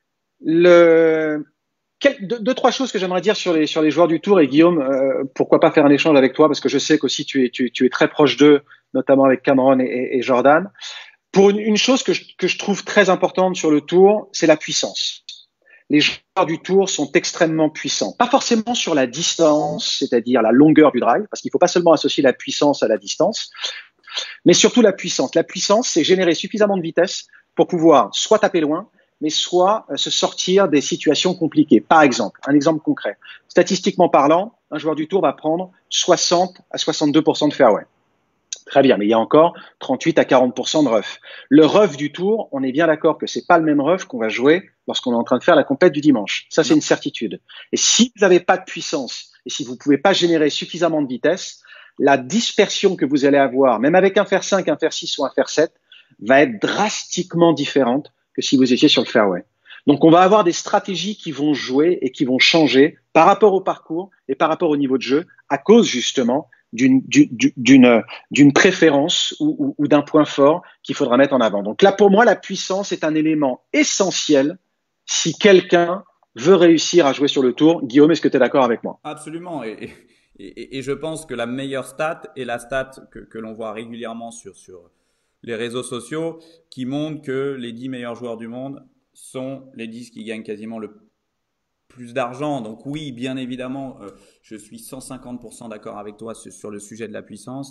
le, deux, trois choses que j'aimerais dire sur les joueurs du Tour. Et Guillaume, pourquoi pas faire un échange avec toi, parce que je sais qu'aussi tu es très proche d'eux, notamment avec Cameron et Jordan. Pour une chose que je trouve très importante sur le Tour, c'est la puissance. Les joueurs du Tour sont extrêmement puissants. Pas forcément sur la distance, c'est-à-dire la longueur du drive, parce qu'il ne faut pas seulement associer la puissance à la distance, mais surtout la puissance. La puissance, c'est générer suffisamment de vitesse pour pouvoir soit taper loin, mais soit se sortir des situations compliquées. Par exemple, un exemple concret. Statistiquement parlant, un joueur du Tour va prendre 60 à 62% de fairway. Très bien, mais il y a encore 38 à 40% de rough. Le rough du Tour, on est bien d'accord que c'est pas le même rough qu'on va jouer lorsqu'on est en train de faire la compète du dimanche. Ça, c'est une certitude. Et si vous n'avez pas de puissance et si vous ne pouvez pas générer suffisamment de vitesse, la dispersion que vous allez avoir, même avec un fer 5, un fer 6 ou un fer 7, va être drastiquement différente que si vous étiez sur le fairway. Donc, on va avoir des stratégies qui vont jouer et qui vont changer par rapport au parcours et par rapport au niveau de jeu à cause justement d'une préférence ou d'un point fort qu'il faudra mettre en avant. Donc là, pour moi, la puissance est un élément essentiel si quelqu'un veut réussir à jouer sur le tour. Guillaume, est-ce que tu es d'accord avec moi? Absolument. Et je pense que la meilleure stat est la stat que l'on voit régulièrement sur les réseaux sociaux qui montrent que les 10 meilleurs joueurs du monde sont les 10 qui gagnent quasiment le plus d'argent. Donc oui, bien évidemment, je suis 150% d'accord avec toi sur le sujet de la puissance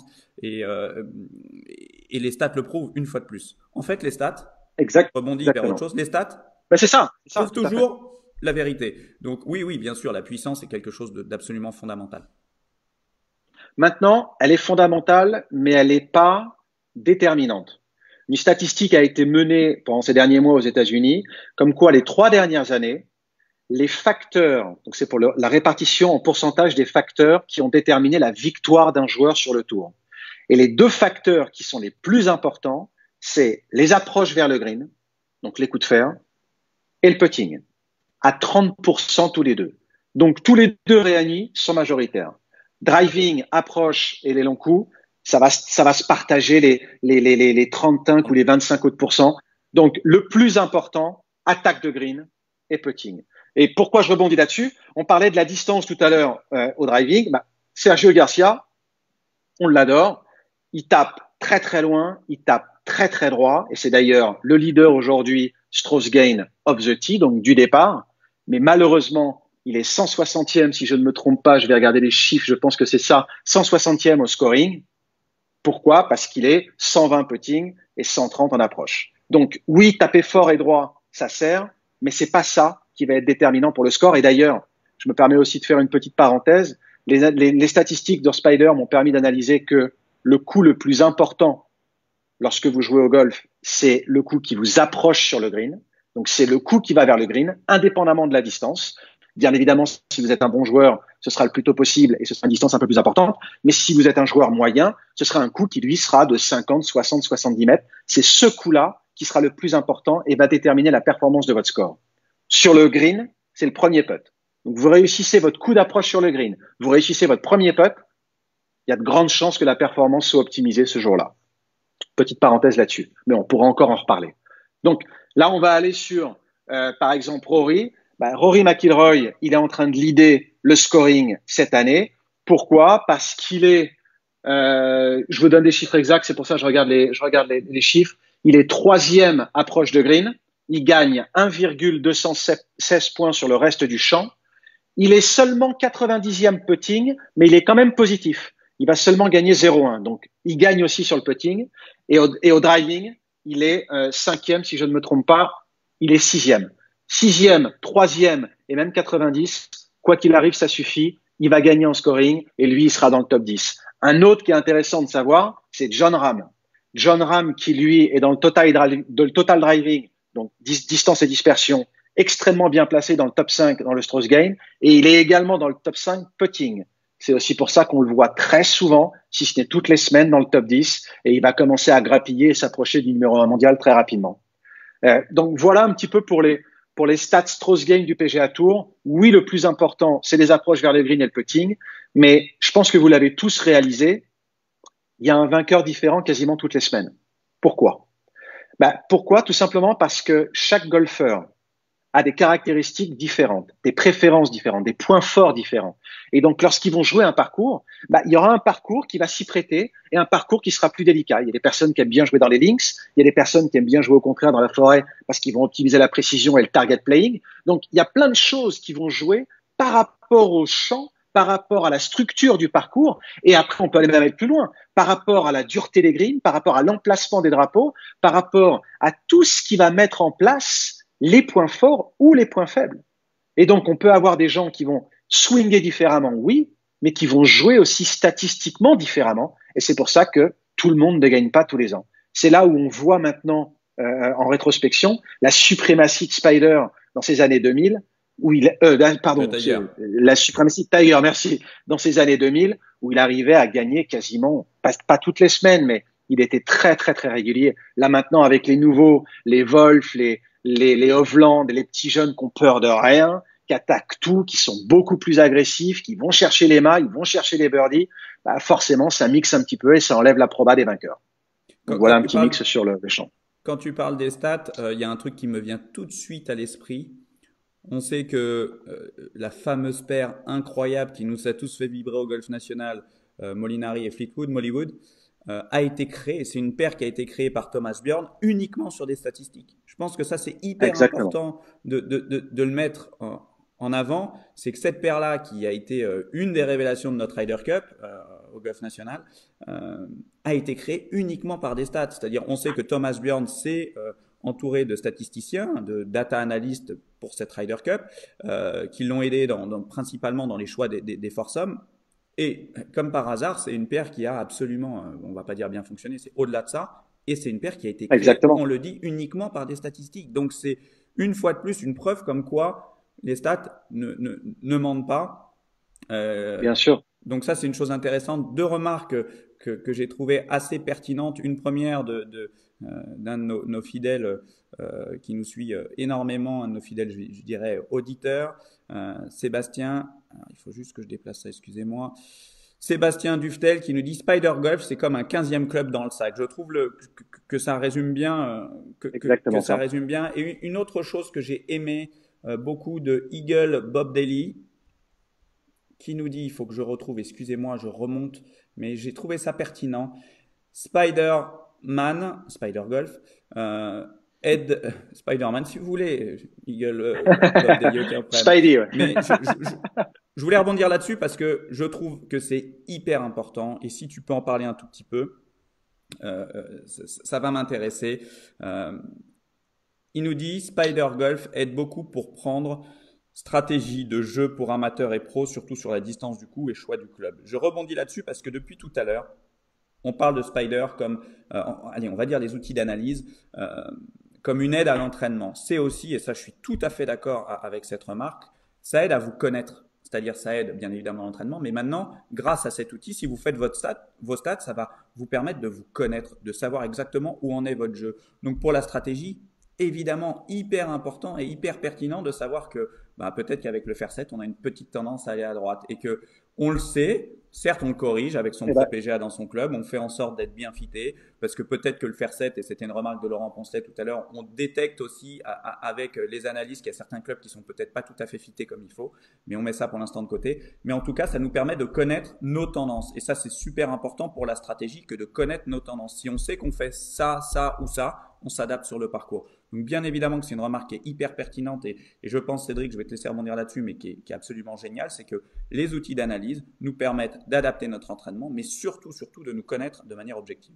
et les stats le prouvent une fois de plus. En fait, les stats, rebondis vers autre Exactement. chose, les stats Ben c'est ça, prouvent tout à fait. toujours la vérité. Donc oui, oui, bien sûr, la puissance est quelque chose d'absolument fondamental. Maintenant, elle est fondamentale, mais elle n'est pas déterminante. Une statistique a été menée pendant ces derniers mois aux États-Unis, comme quoi les 3 dernières années, les facteurs, donc c'est pour la répartition en pourcentage des facteurs qui ont déterminé la victoire d'un joueur sur le tour. Et les 2 facteurs qui sont les plus importants, c'est les approches vers le green, donc les coups de fer, et le putting, à 30% tous les deux. Donc tous les deux réunis sont majoritaires. Driving, approche et les longs coups, ça va se partager les 35 ou les 25 autres pourcents. Donc le plus important, attaque de green et putting. Et pourquoi je rebondis là-dessus? On parlait de la distance tout à l'heure au driving. Sergio Garcia, on l'adore. Il tape très très loin, il tape très très droit. Et c'est d'ailleurs le leader aujourd'hui, Strauss Gain of the tee, donc du départ. Mais malheureusement, il est 160e, si je ne me trompe pas, je vais regarder les chiffres, je pense que c'est ça, 160e au scoring. Pourquoi? Parce qu'il est 120 putting et 130 en approche. Donc oui, taper fort et droit, ça sert, mais c'est pas ça qui va être déterminant pour le score. Et d'ailleurs, je me permets aussi de faire une petite parenthèse. Les statistiques de Spider m'ont permis d'analyser que le coup le plus important lorsque vous jouez au golf, c'est le coup qui vous approche sur le green. Donc c'est le coup qui va vers le green, indépendamment de la distance. Bien évidemment, si vous êtes un bon joueur, ce sera le plus tôt possible et ce sera une distance un peu plus importante. Mais si vous êtes un joueur moyen, ce sera un coup qui, lui, sera de 50, 60, 70 mètres. C'est ce coup-là qui sera le plus important et va déterminer la performance de votre score. Sur le green, c'est le premier putt. Donc, vous réussissez votre coup d'approche sur le green, vous réussissez votre premier putt, il y a de grandes chances que la performance soit optimisée ce jour-là. Petite parenthèse là-dessus, mais on pourra encore en reparler. Donc là, on va aller sur, par exemple, Rory. Rory McIlroy, il est en train de leader le scoring cette année. Pourquoi? Parce qu'il est, je vous donne des chiffres exacts, c'est pour ça que je regarde les chiffres. Il est troisième approche de green. Il gagne 1,216 points sur le reste du champ. Il est seulement 90e putting, mais il est quand même positif. Il va seulement gagner 0,1. Donc, il gagne aussi sur le putting. Et au driving, il est cinquième, si je ne me trompe pas. Il est sixième. Sixième, troisième et même 90. Quoi qu'il arrive, ça suffit. Il va gagner en scoring et lui, il sera dans le top 10. Un autre qui est intéressant de savoir, c'est Jon Rahm. Jon Rahm qui, lui, est dans le total driving, donc distance et dispersion, extrêmement bien placé dans le top 5 dans le Strauss Game. Et il est également dans le top 5 putting. C'est aussi pour ça qu'on le voit très souvent, si ce n'est toutes les semaines, dans le top 10. Et il va commencer à grappiller et s'approcher du numéro 1 mondial très rapidement. Donc voilà un petit peu pour les stats Strauss Game du PGA Tour. Oui, le plus important, c'est les approches vers le green et le putting. Mais je pense que vous l'avez tous réalisé. Il y a un vainqueur différent quasiment toutes les semaines. Pourquoi? Pourquoi? Tout simplement parce que chaque golfeur a des caractéristiques différentes, des préférences différentes, des points forts différents. Et donc, lorsqu'ils vont jouer un parcours, il y aura un parcours qui va s'y prêter et un parcours qui sera plus délicat. Il y a des personnes qui aiment bien jouer dans les links, il y a des personnes qui aiment bien jouer au contraire dans la forêt parce qu'ils vont optimiser la précision et le target playing. Donc, il y a plein de choses qui vont jouer par rapport au champ, par rapport à la structure du parcours. Et après, on peut aller même plus loin, par rapport à la dureté des greens, par rapport à l'emplacement des drapeaux, par rapport à tout ce qui va mettre en place les points forts ou les points faibles. Et donc, on peut avoir des gens qui vont swinger différemment, oui, mais qui vont jouer aussi statistiquement différemment. Et c'est pour ça que tout le monde ne gagne pas tous les ans. C'est là où on voit maintenant, en rétrospection, la suprématie de Spider dans ces années 2000, où la suprématie de Tiger, merci, dans ces années 2000, où il arrivait à gagner quasiment, pas toutes les semaines, mais il était très, très, très régulier. Là, maintenant, avec les nouveaux, les Wolf, les Hovland, les petits jeunes qui ont peur de rien, qui attaquent tout, qui sont beaucoup plus agressifs, qui vont chercher les mâts, ils vont chercher les birdies, forcément, ça mixe un petit peu et ça enlève la proba des vainqueurs. Donc voilà un petit mix sur le champ. Quand tu parles des stats, il y a un truc qui me vient tout de suite à l'esprit. On sait que la fameuse paire incroyable qui nous a tous fait vibrer au Golf National, Molinari et Fleetwood, Mollywood, a été créée. C'est une paire qui a été créée par Thomas Bjorn uniquement sur des statistiques. Je pense que ça, c'est hyper important de le mettre en avant. C'est que cette paire-là, qui a été une des révélations de notre Ryder Cup au Golf National, a été créée uniquement par des stats. C'est-à-dire, on sait que Thomas Bjorn s'est entouré de statisticiens, de data analystes pour cette Ryder Cup, qui l'ont aidé principalement dans les choix des foursomes. Et comme par hasard, c'est une paire qui a absolument, on va pas dire bien fonctionné, c'est au-delà de ça. Et c'est une paire qui a été créée, on le dit, uniquement par des statistiques. Donc c'est une fois de plus une preuve comme quoi les stats ne mentent pas. Bien sûr. Donc ça, c'est une chose intéressante. Deux remarques que j'ai trouvées assez pertinentes. Une première d'un de nos fidèles qui nous suit énormément, un de nos fidèles, je dirais, auditeurs, Sébastien. Alors, il faut juste que je déplace ça, excusez-moi. Sébastien Duftel qui nous dit Spider Golf, c'est comme un 15e club dans le sac. Je trouve que ça résume bien, que ça résume bien. Et une autre chose que j'ai aimé beaucoup de Eagle Bob Daly, qui nous dit, il faut que je retrouve, excusez-moi, je remonte, mais j'ai trouvé ça pertinent. Spider-Man, Spider Golf, Spider-Man, si vous voulez, Eagle, Bob Daly, aucun problème. Spidey, ouais. Mais je voulais rebondir là-dessus parce que je trouve que c'est hyper important et si tu peux en parler un tout petit peu, ça va m'intéresser. Il nous dit, Spider Golf aide beaucoup pour prendre stratégie de jeu pour amateurs et pros, surtout sur la distance du coup et choix du club. Je rebondis là-dessus parce que depuis tout à l'heure, on parle de Spider comme, allez, on va dire les outils d'analyse, comme une aide à l'entraînement. C'est aussi, et ça je suis tout à fait d'accord avec cette remarque, ça aide à vous connaître. C'est-à-dire, ça aide bien évidemment à l'entraînement, mais maintenant, grâce à cet outil, si vous faites vos stats, ça va vous permettre de vous connaître, de savoir exactement où en est votre jeu. Donc pour la stratégie, évidemment, hyper important et hyper pertinent de savoir que bah, peut-être qu'avec le faire 7, on a une petite tendance à aller à droite et que on le sait. Certes, on le corrige avec son Eh ben, pro PGA dans son club, on fait en sorte d'être bien fité, parce que peut-être que le faire 7, et c'était une remarque de Laurent Poncelet tout à l'heure, on détecte aussi avec les analyses qu'il y a certains clubs qui sont peut-être pas tout à fait fités comme il faut, mais on met ça pour l'instant de côté. Mais en tout cas, ça nous permet de connaître nos tendances, et ça c'est super important pour la stratégie que de connaître nos tendances. Si on sait qu'on fait ça, ça ou ça, on s'adapte sur le parcours. Donc bien évidemment que c'est une remarque qui est hyper pertinente et je pense, Cédric, je vais te laisser rebondir là-dessus, mais qui est absolument génial, c'est que les outils d'analyse nous permettent d'adapter notre entraînement, mais surtout de nous connaître de manière objective.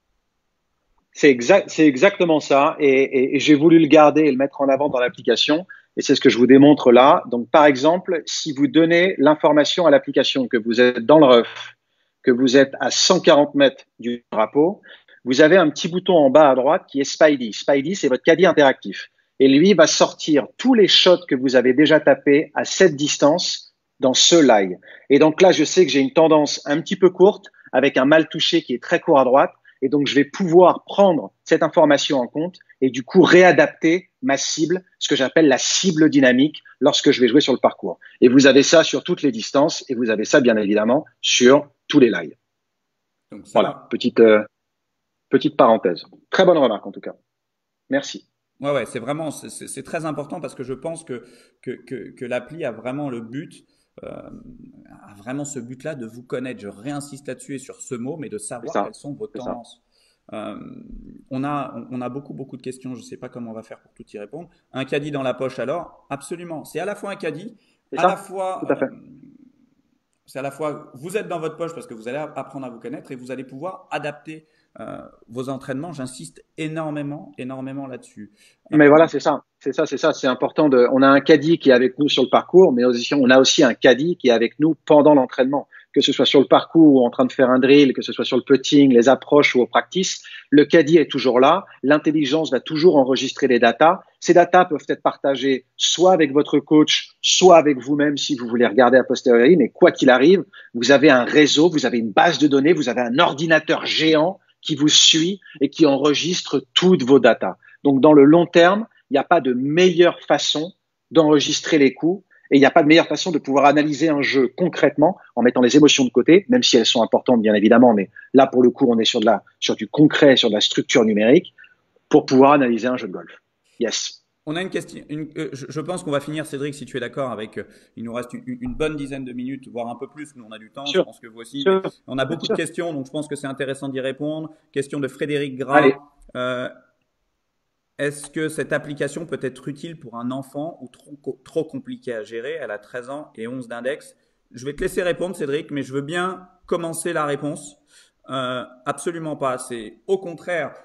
c'est exactement ça. Et j'ai voulu le garder et le mettre en avant dans l'application. Et c'est ce que je vous démontre là. Donc, par exemple, si vous donnez l'information à l'application que vous êtes dans le rough, que vous êtes à 140 mètres du drapeau, vous avez un petit bouton en bas à droite qui est Spidey. Spidey, c'est votre caddie interactif. Et lui va sortir tous les shots que vous avez déjà tapés à cette distance dans ce lie. Et donc là, je sais que j'ai une tendance un petit peu courte avec un mal touché qui est très court à droite. Et donc, je vais pouvoir prendre cette information en compte et du coup réadapter ma cible, ce que j'appelle la cible dynamique lorsque je vais jouer sur le parcours. Et vous avez ça sur toutes les distances et vous avez ça, bien évidemment, sur tous les lives. Donc Voilà, ça, petite parenthèse. Très bonne remarque en tout cas. Merci. ouais, c'est vraiment, c'est très important parce que je pense que l'appli a vraiment le but, a vraiment ce but-là de vous connaître. Je réinsiste là-dessus et sur ce mot, mais de C'est savoir ça. quelles sont vos C'est ça. tendances. Euh, on a beaucoup de questions. Je ne sais pas comment on va faire pour tout y répondre. Un caddie dans la poche alors? Absolument. C'est à la fois un caddie, C'est à la ça. Tout à fois fait. c'est à la fois, vous êtes dans votre poche parce que vous allez apprendre à vous connaître et vous allez pouvoir adapter vos entraînements. J'insiste énormément là-dessus. Mais voilà, c'est ça. C'est ça, c'est ça. C'est important de, on a un caddie qui est avec nous sur le parcours, mais aussi, on a aussi un caddie qui est avec nous pendant l'entraînement. Que ce soit sur le parcours ou en train de faire un drill, que ce soit sur le putting, les approches ou au practice, le caddie est toujours là. L'intelligence va toujours enregistrer les datas. Ces datas peuvent être partagées soit avec votre coach, soit avec vous-même si vous voulez regarder a posteriori. Mais quoi qu'il arrive, vous avez un réseau, vous avez une base de données, vous avez un ordinateur géant qui vous suit et qui enregistre toutes vos datas. Donc, dans le long terme, il n'y a pas de meilleure façon d'enregistrer les coups et il n'y a pas de meilleure façon de pouvoir analyser un jeu concrètement en mettant les émotions de côté, même si elles sont importantes, bien évidemment. Mais là, pour le coup, on est sur du concret, sur de la structure numérique pour pouvoir analyser un jeu de golf. Yes. On a une question. Je pense qu'on va finir, Cédric, si tu es d'accord, avec. Il nous reste une bonne dizaine de minutes, voire un peu plus. Nous, on a du temps. Je Sûr, pense que vous aussi. Mais sûr, on a bien beaucoup de sûr. questions, donc je pense que c'est intéressant d'y répondre. Question de Frédéric Allez. Gras. Euh, Est-ce que cette application peut être utile pour un enfant ou trop compliqué à gérer? Elle a 13 ans et 11 d'index. Je vais te laisser répondre, Cédric, mais je veux bien commencer la réponse. Absolument pas. C'est au contraire.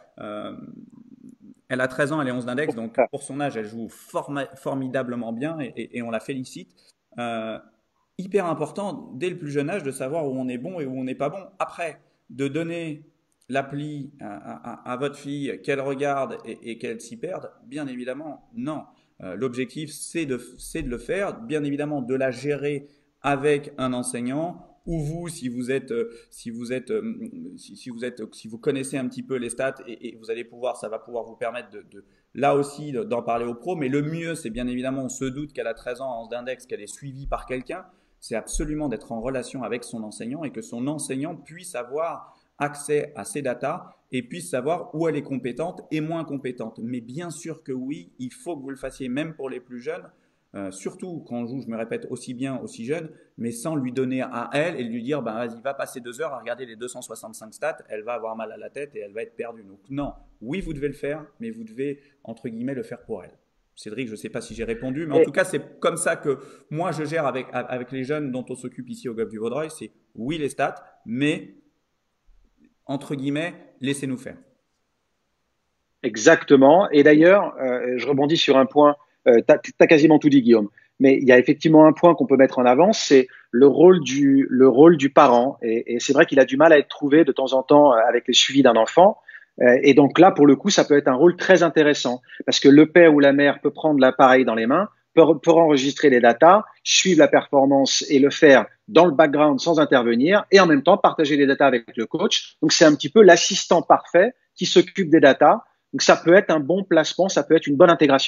Elle a 13 ans, elle est 11 d'index, donc pour son âge, elle joue formidablement bien et on la félicite. Euh, Hyper important, dès le plus jeune âge, de savoir où on est bon et où on n'est pas bon. Après, de donner l'appli à votre fille, qu'elle regarde et qu'elle s'y perde, bien évidemment, non. L'objectif, c'est de le faire, bien évidemment, de la gérer avec un enseignant ou vous, si vous connaissez un petit peu les stats et vous allez pouvoir, ça va pouvoir vous permettre là aussi d'en parler aux pros. Mais le mieux, c'est bien évidemment, on se doute qu'elle a 13 ans en d'index, qu'elle est suivie par quelqu'un. C'est absolument d'être en relation avec son enseignant et que son enseignant puisse avoir accès à ces datas et puisse savoir où elle est compétente et moins compétente. Mais bien sûr que oui, il faut que vous le fassiez, même pour les plus jeunes. Surtout quand on joue, je me répète, aussi bien, aussi jeune, mais sans lui donner à elle et lui dire, ben vas-y, va passer 2 heures à regarder les 265 stats, elle va avoir mal à la tête et elle va être perdue. Donc non, oui, vous devez le faire, mais vous devez, entre guillemets, le faire pour elle. Cédric, je ne sais pas si j'ai répondu, mais en tout Et cas, c'est comme ça que moi, je gère avec les jeunes dont on s'occupe ici au Golf du Vaudreuil. C'est oui, les stats, mais, entre guillemets, laissez-nous faire. exactement. Et d'ailleurs, je rebondis sur un point. Tu as quasiment tout dit, Guillaume. Mais il y a effectivement un point qu'on peut mettre en avant, c'est le rôle du parent. Et c'est vrai qu'il a du mal à être trouvé de temps en temps avec les suivis d'un enfant. Et donc là, pour le coup, ça peut être un rôle très intéressant parce que le père ou la mère peut prendre l'appareil dans les mains, peut enregistrer les datas, suivre la performance et le faire dans le background sans intervenir et en même temps partager les datas avec le coach. Donc c'est un petit peu l'assistant parfait qui s'occupe des datas. Donc ça peut être un bon placement, ça peut être une bonne intégration.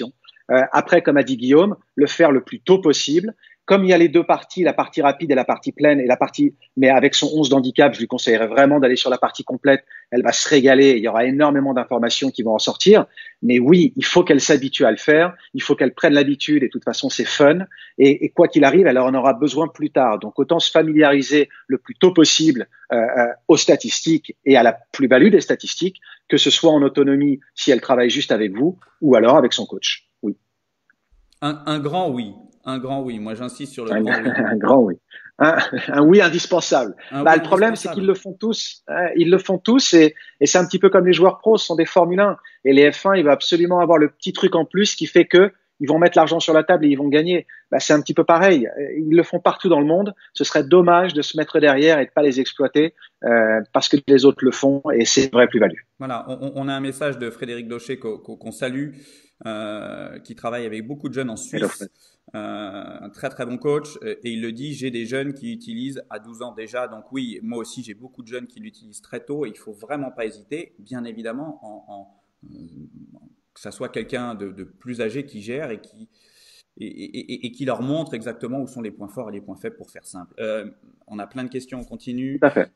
Après, comme a dit Guillaume, le faire le plus tôt possible. Comme il y a les deux parties, la partie rapide et la partie pleine, mais avec son 11 d'handicap, je lui conseillerais vraiment d'aller sur la partie complète. Elle va se régaler. Il y aura énormément d'informations qui vont en sortir. Mais oui, il faut qu'elle s'habitue à le faire. Il faut qu'elle prenne l'habitude. Et de toute façon, c'est fun. Et quoi qu'il arrive, elle en aura besoin plus tard. Donc, autant se familiariser le plus tôt possible aux statistiques et à la plus-value des statistiques, que ce soit en autonomie si elle travaille juste avec vous ou alors avec son coach. Oui. Un grand oui. Un grand oui. Moi, j'insiste sur le grand oui. Un grand oui. Un oui indispensable. Un oui Le problème, c'est indispensable. qu'ils le font tous. Ils le font tous et c'est un petit peu comme les joueurs pros, ce sont des Formule 1. Et les F1, ils vont absolument avoir le petit truc en plus qui fait que ils vont mettre l'argent sur la table et ils vont gagner. C'est un petit peu pareil. Ils le font partout dans le monde. Ce serait dommage de se mettre derrière et de pas les exploiter parce que les autres le font et c'est une vraie plus-value. Voilà, on a un message de Frédéric Daucher qu'on salue, qui travaille avec beaucoup de jeunes en Suisse, un très très bon coach, et il le dit, j'ai des jeunes qui l'utilisent à 12 ans déjà, donc oui, moi aussi j'ai beaucoup de jeunes qui l'utilisent très tôt, et il faut vraiment pas hésiter, bien évidemment, que ça soit quelqu'un de plus âgé qui gère et qui leur montre exactement où sont les points forts et les points faibles pour faire simple. On a plein de questions, on continue. Tout à fait.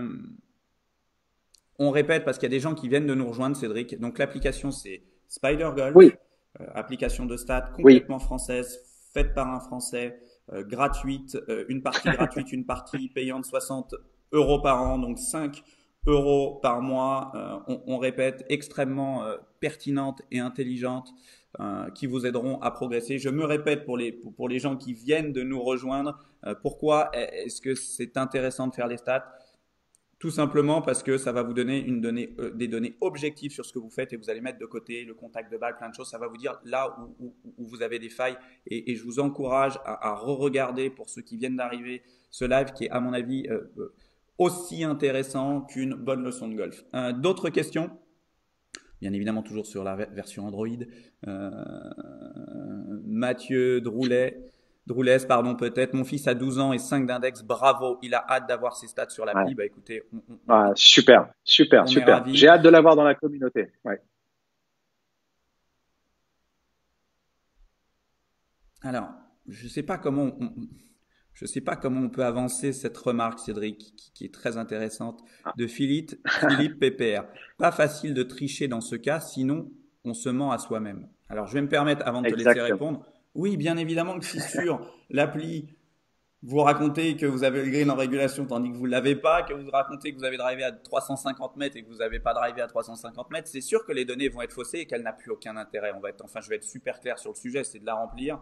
On répète parce qu'il y a des gens qui viennent de nous rejoindre, Cédric. Donc l'application, c'est Spider Golf, Oui. application de stats complètement française, faite par un Français, gratuite, une partie gratuite, une partie payante, 60 € par an, donc 5 € par mois. On répète, extrêmement pertinente et intelligente, qui vous aideront à progresser. Je me répète pour les gens qui viennent de nous rejoindre, pourquoi est-ce que c'est intéressant de faire les stats? Tout simplement parce que ça va vous donner des données objectives sur ce que vous faites et vous allez mettre de côté le contact de balle, plein de choses. Ça va vous dire là où vous avez des failles et je vous encourage à re-regarder pour ceux qui viennent d'arriver ce live qui est à mon avis aussi intéressant qu'une bonne leçon de golf. D'autres questions? Bien évidemment toujours sur la version Android. Mathieu Droulès, pardon, peut-être. Mon fils a 12 ans et 5 d'index. Bravo. Il a hâte d'avoir ses stats sur l'appli. Ouais. Écoutez, super. J'ai hâte de l'avoir dans la communauté. Ouais. Alors, je sais pas comment on peut avancer cette remarque, Cédric, qui est très intéressante, de Philippe PPR. Pas facile de tricher dans ce cas, sinon on se ment à soi-même. Alors, je vais me permettre, avant de te laisser répondre, oui, bien évidemment que si sur l'appli, vous racontez que vous avez le green en régulation tandis que vous ne l'avez pas, que vous racontez que vous avez drivé à 350 mètres et que vous n'avez pas drivé à 350 mètres, c'est sûr que les données vont être faussées et qu'elle n'a plus aucun intérêt. Je vais être super clair sur le sujet, c'est de la remplir.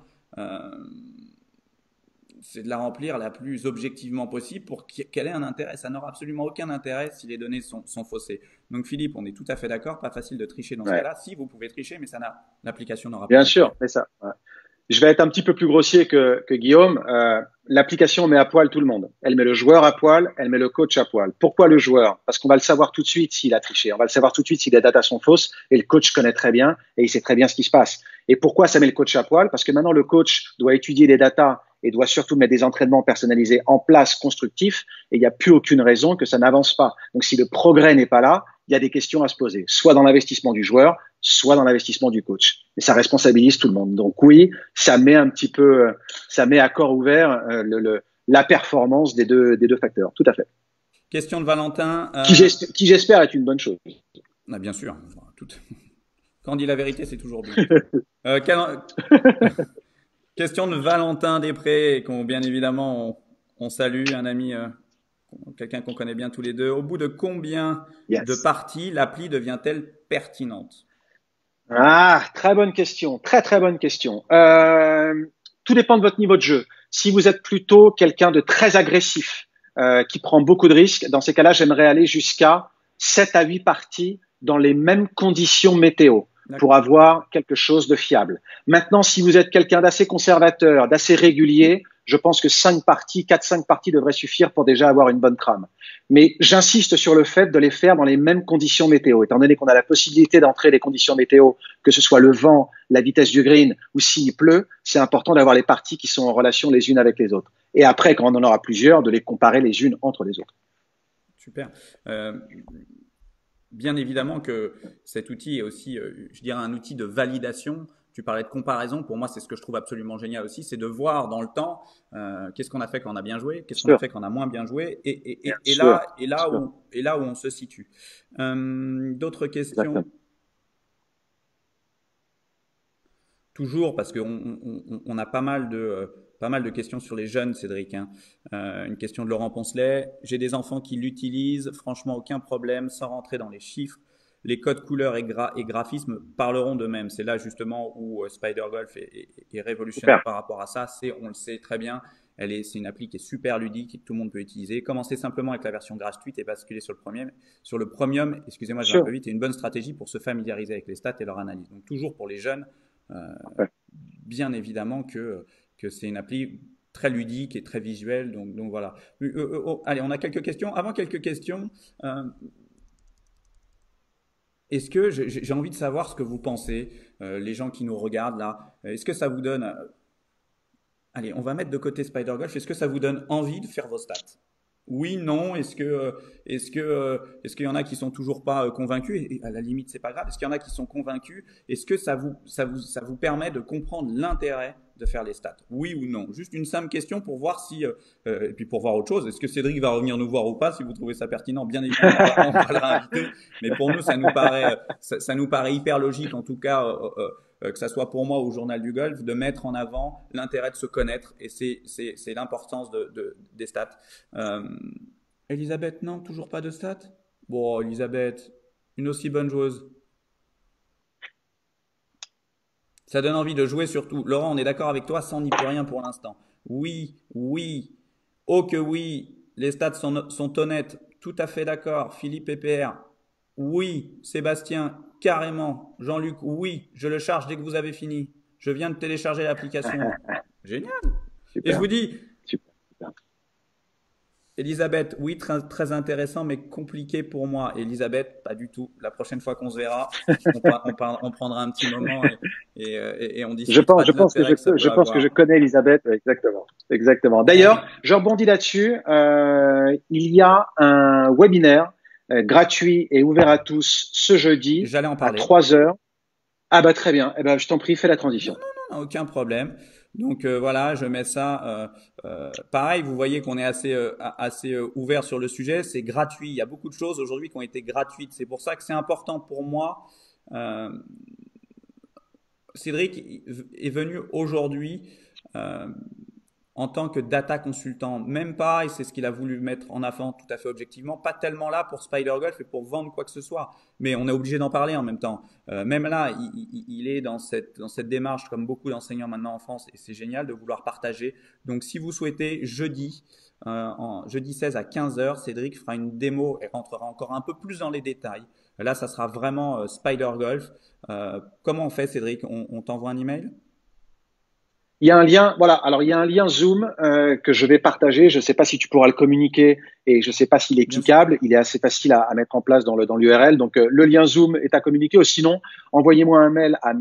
C'est de la remplir la plus objectivement possible pour qu'elle ait un intérêt. Ça n'aura absolument aucun intérêt si les données sont faussées. Donc Philippe, on est tout à fait d'accord, pas facile de tricher dans ce cas-là. Si vous pouvez tricher, mais l'application n'aura pas. Bien sûr, c'est ça. Ouais. Je vais être un petit peu plus grossier que Guillaume. L'application met à poil tout le monde. Elle met le joueur à poil, elle met le coach à poil. Pourquoi le joueur? Parce qu'on va le savoir tout de suite s'il a triché. On va le savoir tout de suite si les datas sont fausses et le coach connaît très bien et il sait très bien ce qui se passe. Et pourquoi ça met le coach à poil? Parce que maintenant le coach doit étudier les datas et doit surtout mettre des entraînements personnalisés en place, constructifs, et il n'y a plus aucune raison que ça n'avance pas. Donc si le progrès n'est pas là, il y a des questions à se poser, soit dans l'investissement du joueur, soit dans l'investissement du coach. Et ça responsabilise tout le monde. Donc oui, ça met à corps ouvert la performance des deux facteurs. Tout à fait. Question de Valentin. Qui j'espère est une bonne chose. Bien sûr. Quand on dit la vérité, c'est toujours bien. Question de Valentin Després, qu'on bien évidemment on salue, un ami, quelqu'un qu'on connaît bien tous les deux. Au bout de combien de parties l'appli devient-elle pertinente? Très bonne question, très bonne question. Tout dépend de votre niveau de jeu. Si vous êtes plutôt quelqu'un de très agressif, qui prend beaucoup de risques, dans ces cas-là, j'aimerais aller jusqu'à 7 à 8 parties dans les mêmes conditions météo pour avoir quelque chose de fiable. Maintenant, si vous êtes quelqu'un d'assez conservateur, d'assez régulier, je pense que 4-5 parties devraient suffire pour déjà avoir une bonne trame. Mais j'insiste sur le fait de les faire dans les mêmes conditions météo. Étant donné qu'on a la possibilité d'entrer les conditions météo, que ce soit le vent, la vitesse du green ou s'il pleut, c'est important d'avoir les parties qui sont en relation les unes avec les autres. Et après, quand on en aura plusieurs, de les comparer les unes entre les autres. Super. Bien évidemment que cet outil est aussi, je dirais, un outil de validation. Tu parlais de comparaison. Pour moi, c'est ce que je trouve absolument génial aussi, c'est de voir dans le temps qu'est-ce qu'on a fait quand on a bien joué, qu'est-ce qu'on a sûr, fait quand on a moins bien joué, bien sûr, bien sûr, et là où on se situe. D'autres questions? exactement. Toujours, parce qu'on a pas mal de questions sur les jeunes, Cédric, hein. Une question de Laurent Poncelet. J'ai des enfants qui l'utilisent, franchement, aucun problème, sans rentrer dans les chiffres. Les codes couleurs et graphismes parleront d'eux-mêmes. C'est là justement où Spider Golf est révolutionnaire Super. par rapport à ça. On le sait très bien, c'est une appli qui est super ludique et que tout le monde peut utiliser. Commencez simplement avec la version gratuite et basculer sur le premium. Excusez-moi, Bien je vais un sûr. peu vite. Et une bonne stratégie pour se familiariser avec les stats et leur analyse. Donc toujours pour les jeunes, Parfait. bien évidemment que c'est une appli très ludique et très visuelle. Donc voilà. Allez, on a quelques questions. Avant quelques questions, euh, est-ce que j'ai envie de savoir ce que vous pensez, les gens qui nous regardent là. Est-ce que ça vous donne. Allez, on va mettre de côté Spider Golf. Est-ce que ça vous donne envie de faire vos stats? Oui, non. Est-ce qu'il y en a qui sont toujours pas convaincus? Et à la limite, c'est pas grave. Est-ce qu'il y en a qui sont convaincus? Est-ce que ça vous permet de comprendre l'intérêt de faire les stats? Oui ou non? Juste une simple question pour voir si, et puis pour voir autre chose. Est-ce que Cédric va revenir nous voir ou pas? Si vous trouvez ça pertinent, bien évidemment, on va l'inviter. Mais pour nous, ça nous paraît hyper logique, en tout cas, que ça soit pour moi ou au Journal du Golf, de mettre en avant l'intérêt de se connaître. Et c'est l'importance des stats. Euh, Elisabeth, non, toujours pas de stats? Bon, Elisabeth, une aussi bonne joueuse. Ça donne envie de jouer surtout. Laurent, on est d'accord avec toi, ça n'y peut rien pour l'instant. Oui, oui, oh que oui, les stats sont honnêtes, tout à fait d'accord. Philippe et PR, oui. Sébastien, carrément. Jean-Luc, oui, je le charge dès que vous avez fini. Je viens de télécharger l'application. Génial. Et je Super. vous dis, Super. Super. Elisabeth, oui, très intéressant, mais compliqué pour moi. Elisabeth, pas du tout. La prochaine fois qu'on se verra, on prendra un petit moment et on discutera de l'intérêt que ça peut Je pense que je avoir. connais Elisabeth. Exactement. Exactement. D'ailleurs, je rebondis là-dessus. Il y a un webinaire gratuit et ouvert à tous ce jeudi J'allais en à parler. 3 heures. Ah bah très bien. Eh ben, je t'en prie, fais la transition. Non, aucun problème. Donc voilà, je mets ça. Pareil, vous voyez qu'on est assez ouvert sur le sujet. C'est gratuit. Il y a beaucoup de choses aujourd'hui qui ont été gratuites. C'est pour ça que c'est important pour moi. Euh, Cédric est venu aujourd'hui euh, en tant que data consultant, même pas, et c'est ce qu'il a voulu mettre en avant tout à fait objectivement, pas tellement là pour Spider Golf et pour vendre quoi que ce soit, mais on est obligé d'en parler en même temps. Même là, il est dans cette démarche, comme beaucoup d'enseignants maintenant en France, et c'est génial de vouloir partager. Donc si vous souhaitez, jeudi 16 à 15 heures, Cédric fera une démo et rentrera encore un peu plus dans les détails. Là, ça sera vraiment Spider Golf. Comment on fait, Cédric? On t'envoie un email? Il y a un lien, voilà. Alors il y a un lien Zoom que je vais partager. Je ne sais pas si tu pourras le communiquer et je ne sais pas s'il est Bien sûr. cliquable. Il est assez facile à mettre en place dans l'URL. Donc le lien Zoom est à communiquer. Ou sinon, envoyez-moi un mail à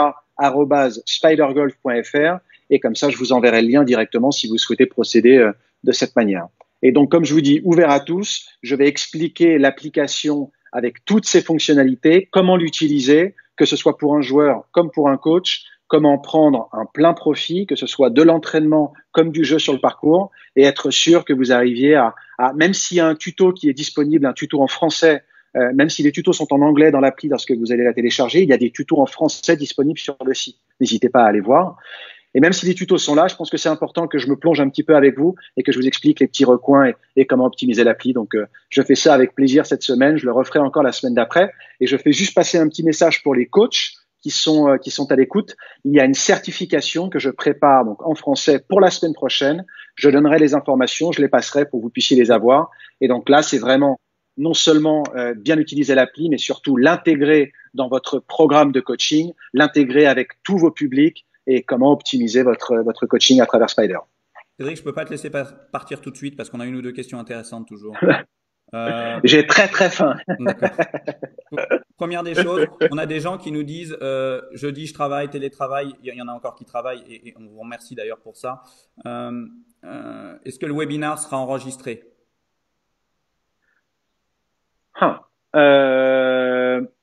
media@spidergolf.fr et comme ça je vous enverrai le lien directement si vous souhaitez procéder de cette manière. Et donc comme je vous dis, ouvert à tous. Je vais expliquer l'application avec toutes ses fonctionnalités, comment l'utiliser, que ce soit pour un joueur comme pour un coach, comment prendre un plein profit, que ce soit de l'entraînement comme du jeu sur le parcours, et être sûr que vous arriviez même s'il y a un tuto qui est disponible, un tuto en français, même si les tutos sont en anglais dans l'appli lorsque vous allez la télécharger, il y a des tutos en français disponibles sur le site. N'hésitez pas à aller voir. Et même si les tutos sont là, je pense que c'est important que je me plonge un petit peu avec vous et que je vous explique les petits recoins et comment optimiser l'appli. Donc, je fais ça avec plaisir cette semaine. Je le referai encore la semaine d'après. Et je fais juste passer un petit message pour les coachs qui sont à l'écoute. Il y a une certification que je prépare donc en français pour la semaine prochaine. Je donnerai les informations, je les passerai pour que vous puissiez les avoir. Et donc là, c'est vraiment non seulement bien utiliser l'appli, mais surtout l'intégrer dans votre programme de coaching, l'intégrer avec tous vos publics et comment optimiser votre coaching à travers Spider. Cédric, je peux pas te laisser partir tout de suite parce qu'on a une ou deux questions intéressantes toujours. Euh, J'ai très très faim. d'accord. Première des choses, on a des gens qui nous disent jeudi je travaille, télétravail, il y en a encore qui travaillent et on vous remercie d'ailleurs pour ça. Euh, Est-ce que le webinar sera enregistré? Huh. Oui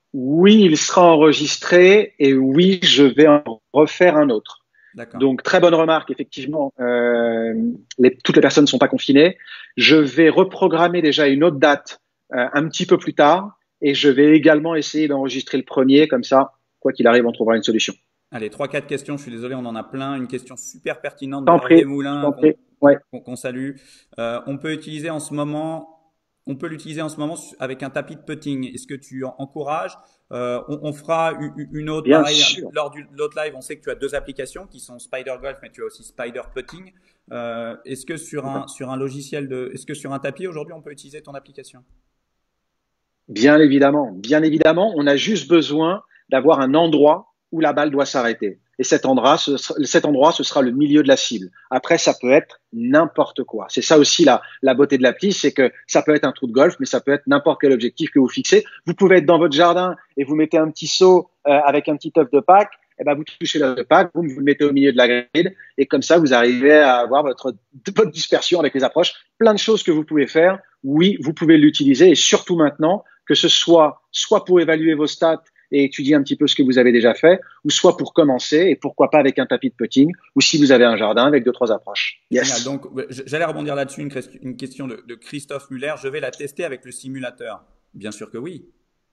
oui, il sera enregistré et oui, je vais en refaire un autre. D'accord. Donc, très bonne remarque, effectivement, toutes les personnes ne sont pas confinées. Je vais reprogrammer déjà une autre date un petit peu plus tard et je vais également essayer d'enregistrer le premier, comme ça, quoi qu'il arrive, on trouvera une solution. Allez, trois, quatre questions. Je suis désolé, on en a plein. Une question super pertinente de T'en Hervé prie, je Moulin t'en prie. Ouais, qu'on salue. On peut utiliser en ce moment, on peut l'utiliser en ce moment avec un tapis de putting. Est-ce que tu encourages on fera une autre bien pareil sûr. lors de l'autre live. On sait que tu as deux applications qui sont Spider Golf, mais tu as aussi Spider Putting. Est-ce que sur un logiciel est-ce que sur un tapis aujourd'hui on peut utiliser ton application? Bien évidemment, bien évidemment, on a juste besoin d'avoir un endroit où la balle doit s'arrêter. Et cet endroit, ce sera le milieu de la cible. Après, ça peut être n'importe quoi. C'est ça aussi la beauté de l'appli, c'est que ça peut être un trou de golf, mais ça peut être n'importe quel objectif que vous fixez. Vous pouvez être dans votre jardin et vous mettez un petit seau avec un petit œuf de Pâques. Et ben, vous touchez l'œuf de Pâques, vous le mettez au milieu de la grille, et comme ça, vous arrivez à avoir votre dispersion avec les approches. Plein de choses que vous pouvez faire. Oui, vous pouvez l'utiliser, et surtout maintenant, que ce soit pour évaluer vos stats et étudier un petit peu ce que vous avez déjà fait, ou soit pour commencer, et pourquoi pas avec un tapis de putting, ou si vous avez un jardin avec deux, trois approches. Génial. Yes. Donc, j'allais rebondir là-dessus, une question de Christophe Muller. Je vais la tester avec le simulateur. Bien sûr que oui.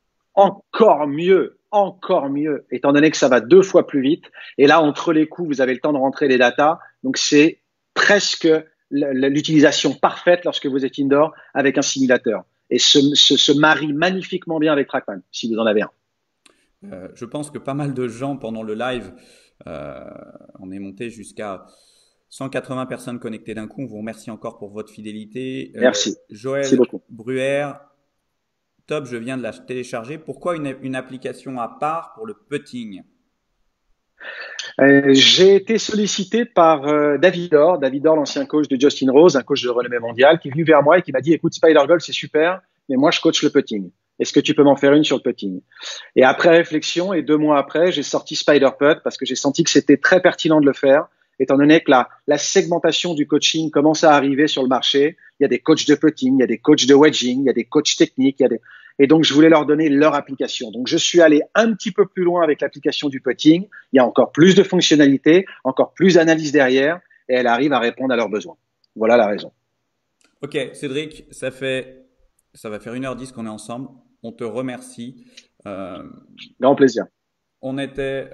Encore mieux, étant donné que ça va deux fois plus vite. Et là, entre les coups, vous avez le temps de rentrer les datas. Donc, c'est presque l'utilisation parfaite lorsque vous êtes indoor avec un simulateur. Et se marie magnifiquement bien avec TrackMan, si vous en avez un. Je pense que pas mal de gens pendant le live, euh, on est monté jusqu'à 180 personnes connectées d'un coup. On vous remercie encore pour votre fidélité. Merci. Merci Joël beaucoup. Bruer, top, je viens de la télécharger. Pourquoi une application à part pour le putting? J'ai été sollicité par David Orr, l'ancien coach de Justin Rose, un coach de renommée mondiale, qui est venu vers moi et qui m'a dit, écoute, Spider Golf, c'est super, mais moi, je coach le putting. Est-ce que tu peux m'en faire une sur le putting? Et après réflexion, et 2 mois après, j'ai sorti Spider Putt parce que j'ai senti que c'était très pertinent de le faire, étant donné que la segmentation du coaching commence à arriver sur le marché. Il y a des coachs de putting, il y a des coachs de wedging, il y a des coachs techniques, et donc, je voulais leur donner leur application. Donc, je suis allé un petit peu plus loin avec l'application du putting. Il y a encore plus de fonctionnalités, encore plus d'analyse derrière, et elle arrive à répondre à leurs besoins. Voilà la raison. Ok, Cédric, ça va faire 1h10 qu'on est ensemble. On te remercie. Euh, Grand plaisir. on était,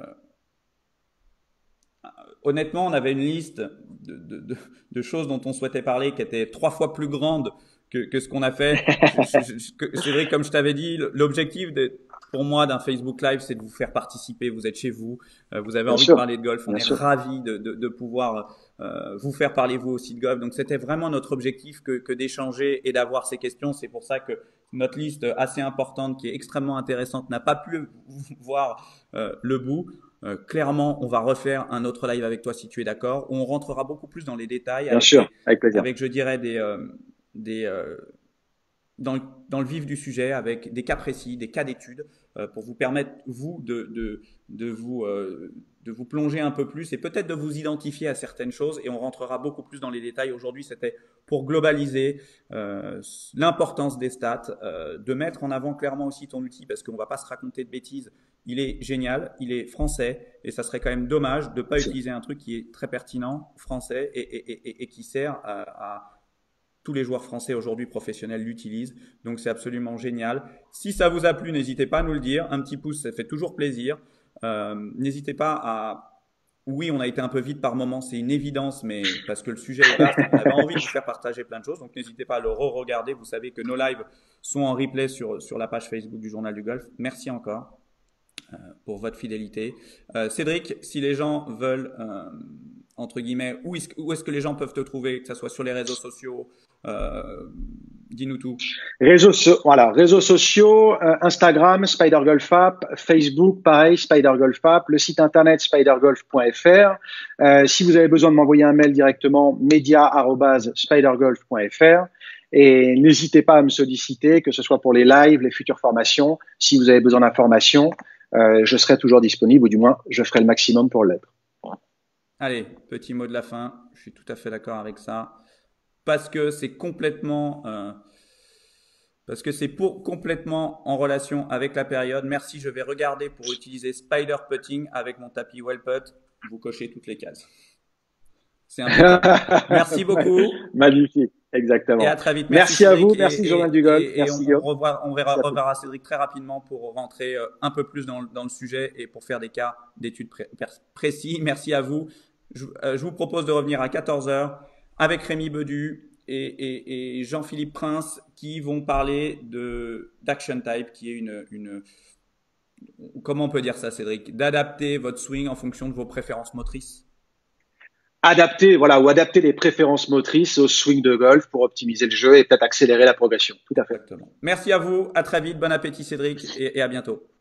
honnêtement, on avait une liste de choses dont on souhaitait parler qui était 3 fois plus grande que ce qu'on a fait. C'est vrai, comme je t'avais dit, l'objectif pour moi d'un Facebook Live, c'est de vous faire participer. Vous êtes chez vous, vous avez Bien envie de sûr. parler de golf. On Bien est sûr. ravis de pouvoir vous faire parler vous aussi de golf. Donc c'était vraiment notre objectif que d'échanger et d'avoir ces questions. C'est pour ça que notre liste assez importante, qui est extrêmement intéressante, n'a pas pu voir le bout. Clairement, on va refaire un autre live avec toi si tu es d'accord, où on rentrera beaucoup plus dans les détails Bien sûr. Avec plaisir. avec je dirais, des dans le vif du sujet, avec des cas précis, des cas d'études, pour vous permettre, vous, de vous plonger un peu plus et peut-être de vous identifier à certaines choses. Et on rentrera beaucoup plus dans les détails. Aujourd'hui, c'était pour globaliser l'importance des stats, de mettre en avant clairement aussi ton outil, parce qu'on ne va pas se raconter de bêtises. Il est génial, il est français, et ça serait quand même dommage de ne pas Merci. utiliser un truc qui est très pertinent, français, et qui sert tous les joueurs français aujourd'hui professionnels l'utilisent. Donc c'est absolument génial. Si ça vous a plu, n'hésitez pas à nous le dire. Un petit pouce, ça fait toujours plaisir. N'hésitez pas à... Oui, on a été un peu vite par moment, c'est une évidence, mais parce que le sujet est vaste, on avait envie de vous faire partager plein de choses. Donc n'hésitez pas à le re-regarder. Vous savez que nos lives sont en replay sur la page Facebook du Journal du Golf. Merci encore pour votre fidélité. Cédric, si les gens veulent, entre guillemets, où est-ce que les gens peuvent te trouver, que ce soit sur les réseaux sociaux, dis-nous tout. Réseaux sociaux, Instagram, Spider Golf App, Facebook, pareil, Spider Golf App, le site internet spidergolf.fr. Si vous avez besoin de m'envoyer un mail directement, media@spidergolf.fr. Et n'hésitez pas à me solliciter, que ce soit pour les lives, les futures formations. Si vous avez besoin d'informations, je serai toujours disponible, ou du moins, je ferai le maximum pour l'être. Allez, petit mot de la fin. Je suis tout à fait d'accord avec ça. Parce que c'est complètement parce que c'est pour complètement en relation avec la période. Merci, je vais regarder pour utiliser Spider Putting avec mon tapis Well Putt. Vous cochez toutes les cases. C'est impeccable. Merci beaucoup. Magnifique, Et à exactement. très vite. Merci Merci à Cédric. vous, merci Journal du Golf, Et merci Guillaume. reverra Cédric très rapidement pour rentrer un peu plus dans le sujet et pour faire des cas d'études précis. Merci à vous. Je vous propose de revenir à 14 heures avec Rémi Bedu et Jean-Philippe Prince qui vont parler d'Action Type, qui est comment on peut dire ça, Cédric? D'adapter votre swing en fonction de vos préférences motrices. Adapter, voilà, ou adapter les préférences motrices au swing de golf pour optimiser le jeu et peut-être accélérer la progression. Tout à fait. Exactement. Merci à vous. À très vite. Bon appétit, Cédric, et à bientôt.